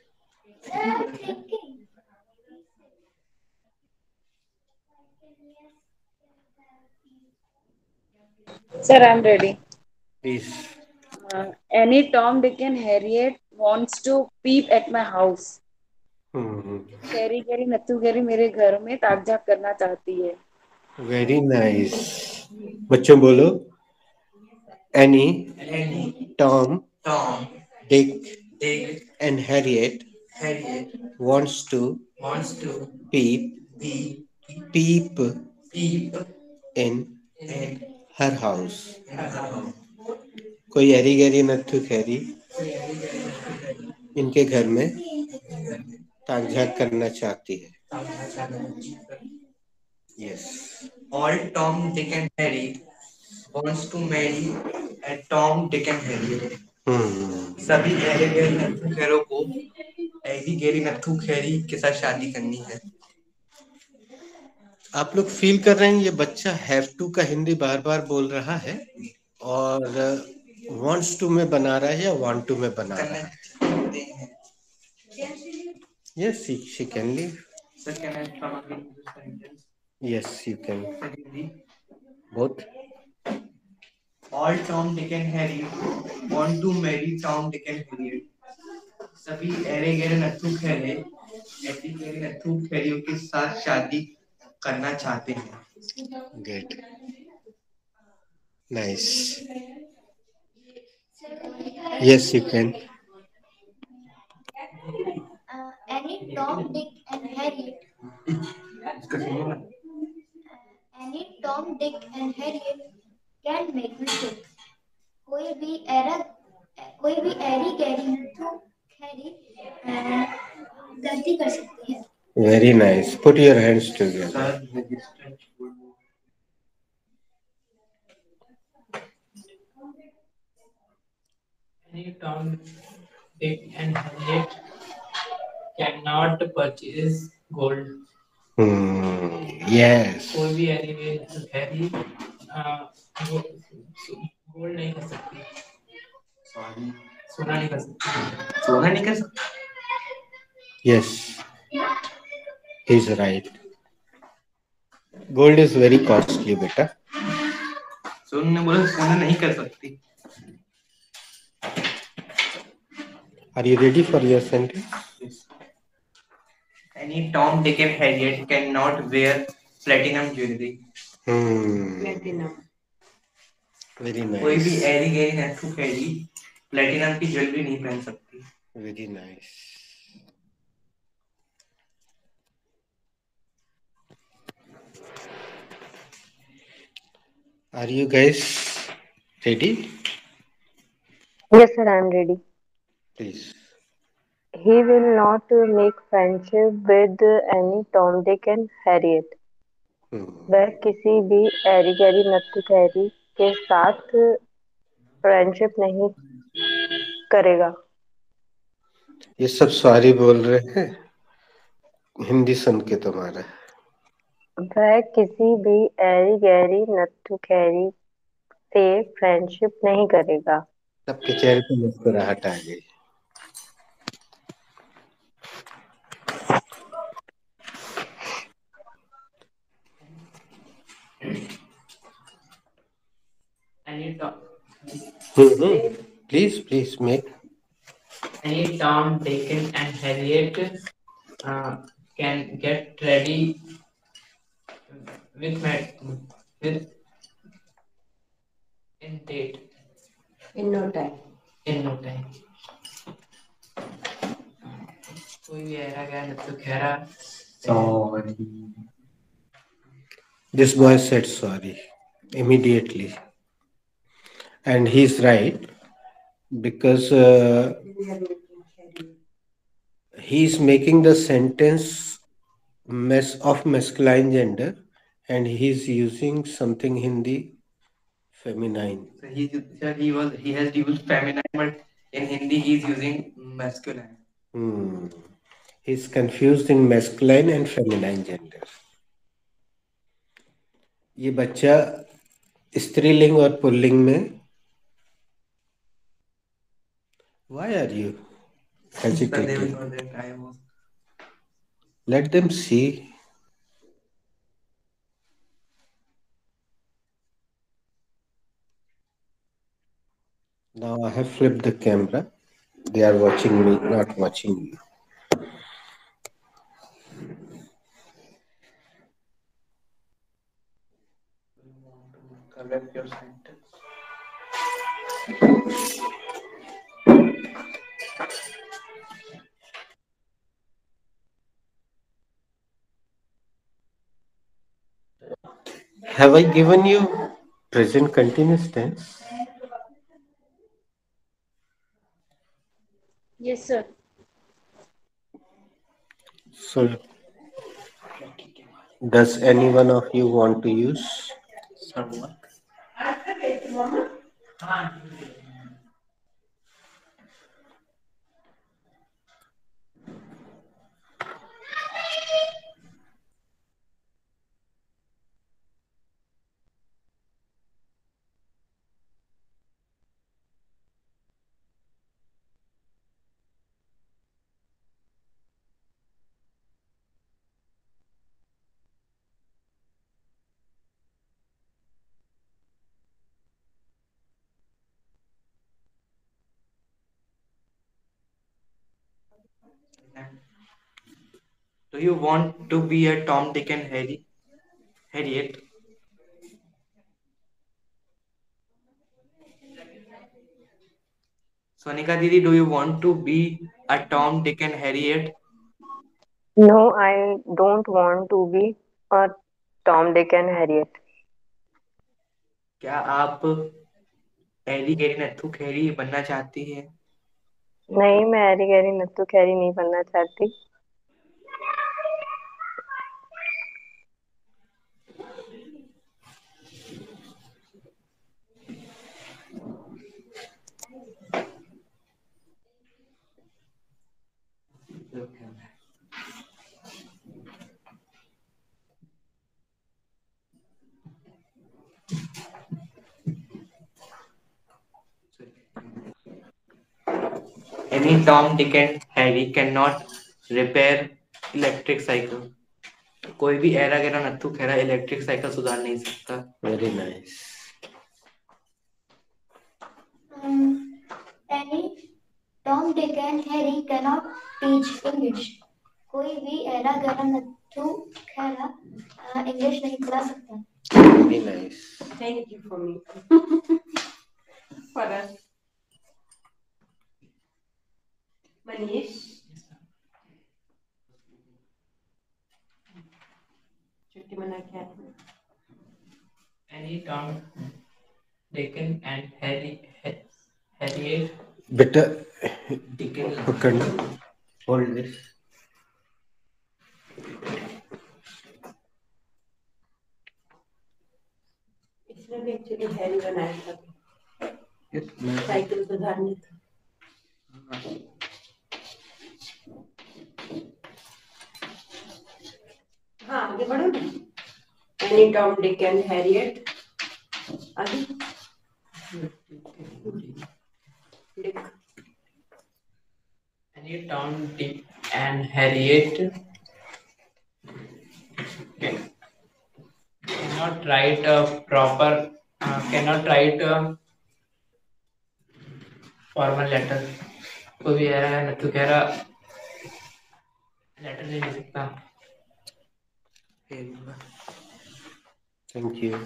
Sir, I'm ready. Please. Any Tom, Dick, and Harriet wants to peep at my house. कैरी कैरी नत्थू कैरी मेरे घर में ताक झाक करना चाहती है. Very nice. बच्चों बोलो. Any, Tom, Dick, and Harriet wants to peep in her house. कोई एरी गैरी नत्थु खैरी इनके घर में ताक झाक करना चाहती है. Yes. All Tom, Dick, and Harry wants to marry a Tom, Dick, and Harry. सभी एरी गैरी नत्थु खैरों को एरी गैरी नत्थु खैरी के साथ शादी करनी है. आप लोग फील कर रहे हैं ये बच्चा हैव टू का हिंदी बार बार बोल रहा है और wants to में बना रहा है या want to में बना रहा है. Yes, she can leave. Sir, can I come again to the sentence? Yes, you can. Both. All Tom, Dick, and Harry want to marry Tom, Dick, and Harriet. सभी एरे गैरे नत्थु खैरे एरी गैरी नत्थु खैरियों के साथ शादी करना चाहते हैं. Good. Nice. Yes, you can. Any Tom, Dick, and Harriet. Any Tom, Dick, and Harriet can make me sick. कोई भी एरी गैरी नत्थु खैरी गलती कर सकती है. Very nice. Put your hands together. Any Tom, Dick, and Harriet cannot purchase gold. Yes. कोई भी हैरी गोल्ड नहीं कर सकती. सोना नहीं कर सकती. Yes. He's right. Gold is very costly, beta. Sonu ने बोला सोना नहीं कर सकती. Are you ready for your sentence? Yes. Any Tom, Dick, and Harriet cannot wear platinum jewelry. Platinum. Very nice. कोई भी एरी गैरी नत्थु खैरी प्लेटिनम की ज्वेलरी नहीं पहन सकती. Very nice. Are you guys ready? Yes, sir, I am ready. Please. He will not make friendship with any Tom, Dick, and Harriet. वह किसी भी एरी गैरी नत्थु खैरी के साथ फ्रेंडशिप नहीं करेगा. ये सब सॉरी बोल रहे हैं हिंदी सुन के तुम्हारा. वह किसी भी एरी गैरी नत्थु खैरी से फ्रेंडशिप नहीं करेगा. सबके चेहरे पे मुस्कुराहट आ गई. Any Tom, Please make. any Tom, Dick, and Harriet can get ready with in date. In no time. In no time. कोई भी ऐरा गया नत्थु Khaira. Sorry. This boy said sorry immediately. And he's right because he's making the sentence of masculine gender and he's using something Hindi feminine. So he has used feminine, but in Hindi he is using masculine. He's confused in masculine and feminine gender. ये बच्चा स्त्रीलिंग और pulling में why are you hesitating? Let them see. Now I have flipped the camera. They are watching me, not watching you. Correct your sentence. Have I given you present continuous tense? Yes, sir. So, does any one of you want to use? Sir, what? Do you want to be a Tom, Dick, and Harriet? Sonika Didi, do you want to be a Tom, Dick, and Harriet? No, I don't want to be a Tom, Dick, and Harriet. क्या आप एरी Gary Nathu खैरी बनना चाहती हैं? नहीं, मैं एरी Gary Nathu खैरी नहीं बनना चाहती। Any Tom, Dick, and Harry cannot repair electric cycle. कोई भी एरा गैरा नत्थू खैरा इलेक्ट्रिक साइकिल सुधार नहीं सकता। Very nice. Any Tom, Dick, and Harry cannot teach English. कोई भी एरा गैरा नत्थू खैरा इंग्लिश नहीं पढ़ा सकता। Very nice. Thank you for me. For us. Manish. छुट्टी मना क्या है? Any Tom, Dick, and Harriet. बेटा पकड़ना, hold this. इसने भी एक्चुअली हैरी बनाया था, साइकिल सुधारने था। हाँ, आगे बढ़ो ना। Any Tom, Dick, and Harriet. आगे। Dick. Any Tom, Dick, and Harriet cannot write a formal letter. कोई भी एरा है नत्थू खैरा लेटर नहीं लिख सकता। Thank you.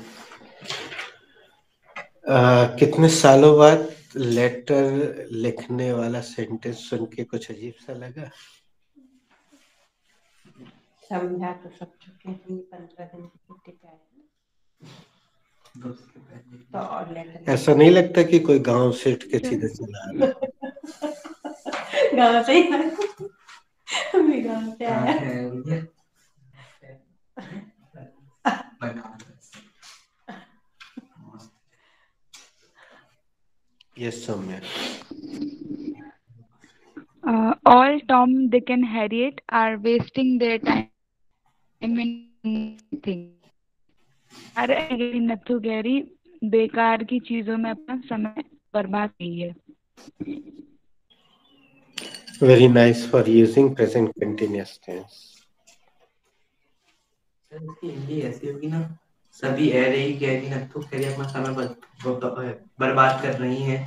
कितने सालों बाद लेटर लिखने वाला सेंटेंस सुन के कुछ अजीब सा लगा? समझा तो सब चुके हैं, 15 दिन की छुट्टी पे आए हैं। तो और लेटर ऐसा नहीं लगता कि कोई गांव से उठ के सीधे चला आ रहा? गाँव से ही हम भी गाँव से आए हैं। Yes, Soumya. All Tom, Dick, and Harriet are wasting their time in nothing. अरे गहरी नथु गहरी बेकार की चीजों में अपना समय बर्बाद की है। Very nice for using present continuous tense. Sir इसकी हिंदी ऐसी होगी ना, सभी ऐरे ही गहरी नत्थु खैरी अपना समय बर्बाद कर रही हैं।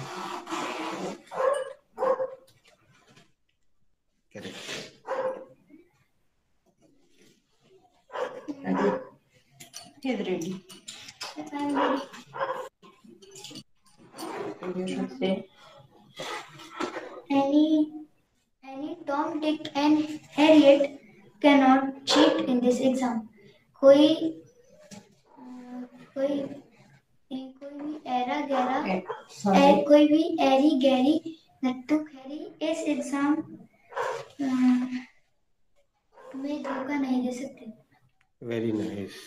Correct. He's ready. You should say. Any Tom, Dick and Harriet cannot cheat in this exam. कोई भी ऐरी गैरी नट्टू खैरी इस एग्जाम में धोखा नहीं दे सकते। Very nice.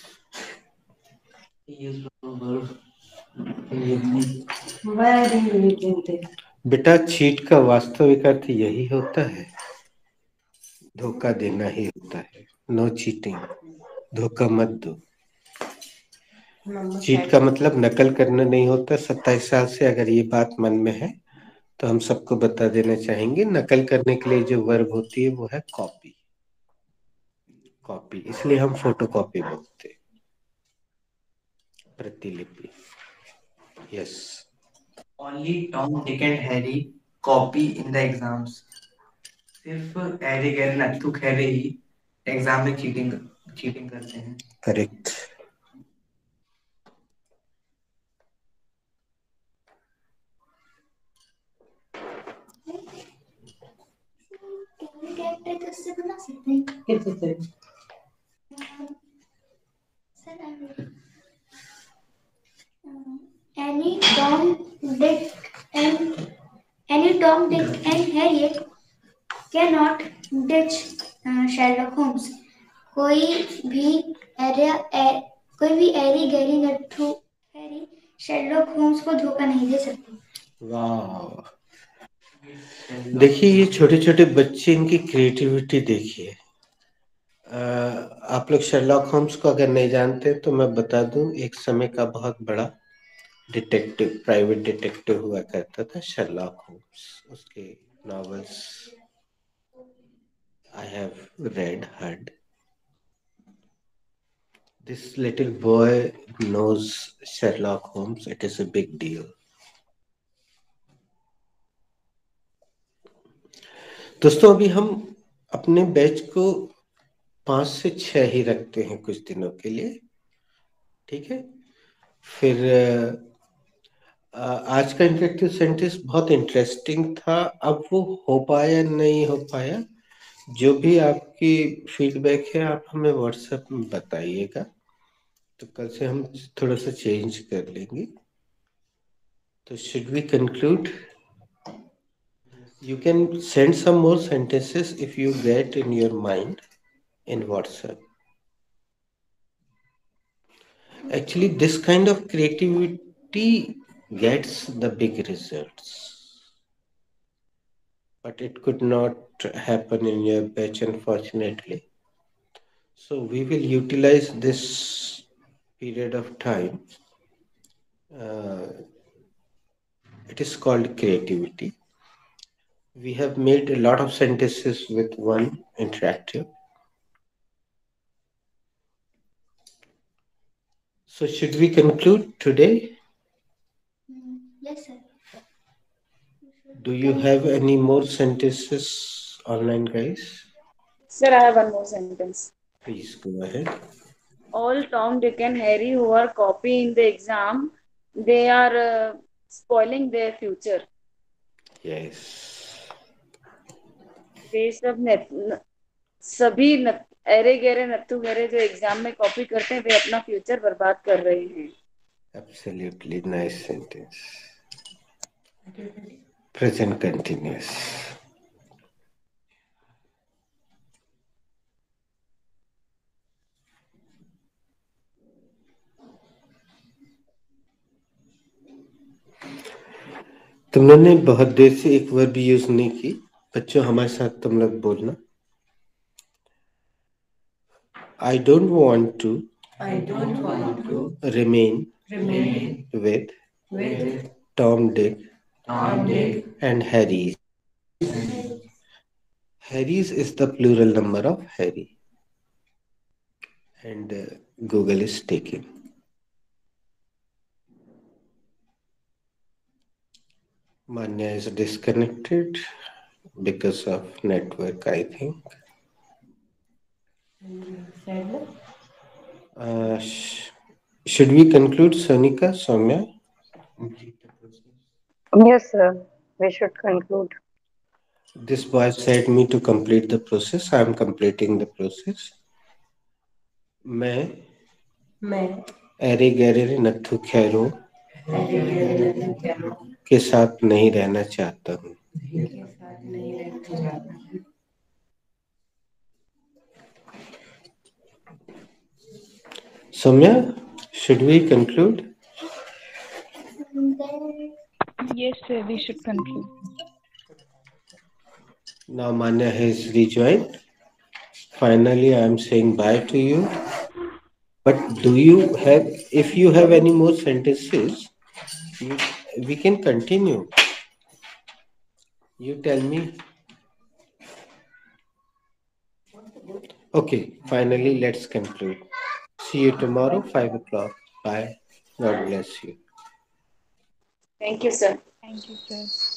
बेटा चीट का वास्तविक अर्थ यही होता है, धोखा देना ही होता है। नो चीटिंग, धोखा मत दो। चीट का मतलब नकल करना नहीं होता। 27 साल से अगर ये बात मन में है तो हम सबको बता देना चाहेंगे, नकल करने के लिए जो वर्ब होती है वो है कॉपी। कॉपी, इसलिए हम फोटो कॉपी बोलते, प्रतिलिपि। Yes. Only Tom, Dick and Harry copy in the exams. सिर्फ ऐरे गैरे नत्थु खैरे ही एग्जाम में चीटिंग करते हैं। करेक्ट। कैरेक्टर तो उससे बना सकते हैं। कैसे sir? Any Tom, Dick and Harriet cannot ditch Sherlock Holmes. कोई भी ऐरी गैरी नट्ठू खैरी शेरलॉक होम्स को धोखा नहीं दे सकती। वाह, देखिए ये छोटे छोटे बच्चे, इनकी क्रिएटिविटी देखिए। आप लोग शेरलॉक होम्स को अगर नहीं जानते तो मैं बता दूं, एक समय का बहुत बड़ा डिटेक्टिव, प्राइवेट डिटेक्टिव हुआ करता था शेरलॉक होम्स। उसके novels I have read, heard. This little boy knows Sherlock Holmes. It is a big deal. दोस्तों अभी हम अपने बैच को 5 से 6 ही रखते हैं कुछ दिनों के लिए, ठीक है। फिर आज का इंटरेक्टिव सेंटेंस बहुत इंटरेस्टिंग था। अब वो हो पाया नहीं हो पाया, जो भी आपकी फीडबैक है आप हमें व्हाट्सएप में बताइएगा, तो कल से हम थोड़ा सा चेंज कर लेंगे। तो should we conclude? You can send some more sentences if you get in your mind in WhatsApp. Actually, this kind of creativity gets the big results, but it could not happen in your batch, unfortunately. So we will utilize this period of time. It is called creativity. We have made a lot of sentences with one interactive. So should we conclude today? Yes, sir. Do you have any more sentences online, guys? Sir, I have one more sentence. Please go ahead. All Tom, Dick and Harry who are copying the exam, they are spoiling their future. Yes. वे सब सभी array गहरे नत्थु गहरे जो exam में copy करते हैं, वे अपना फ्यूचर बर्बाद कर रहे हैं। Absolutely nice sentence. Present continuous. तुम लोग ने बहुत देर से एक वर्ब यूज नहीं की। बच्चों हमारे साथ तुम लोग बोलना, I don't want to I don't want to remain remain with with Tom, Dick, Tom, Dick, and Harry. Harry's is the plural number of Harry. And Google is taking. Manya is disconnected because of network, I think. Should we conclude, Sonika, Soumya? Yes, sir. We should conclude. This boy said me to complete the process. I am completing the process. मैं एरे गैरे नत्थु खैरो के साथ नहीं रहना चाहता हूँ. Soumya, should we conclude? Yes, sir, we should conclude. Now Manya has rejoined. Finally, I am saying bye to you. But do you have, if you have any more sentences, we can continue. You tell me. Okay, finally, let's conclude. See you tomorrow, 5 o'clock. Bye. God bless you. Thank you, sir. Thank you, sir.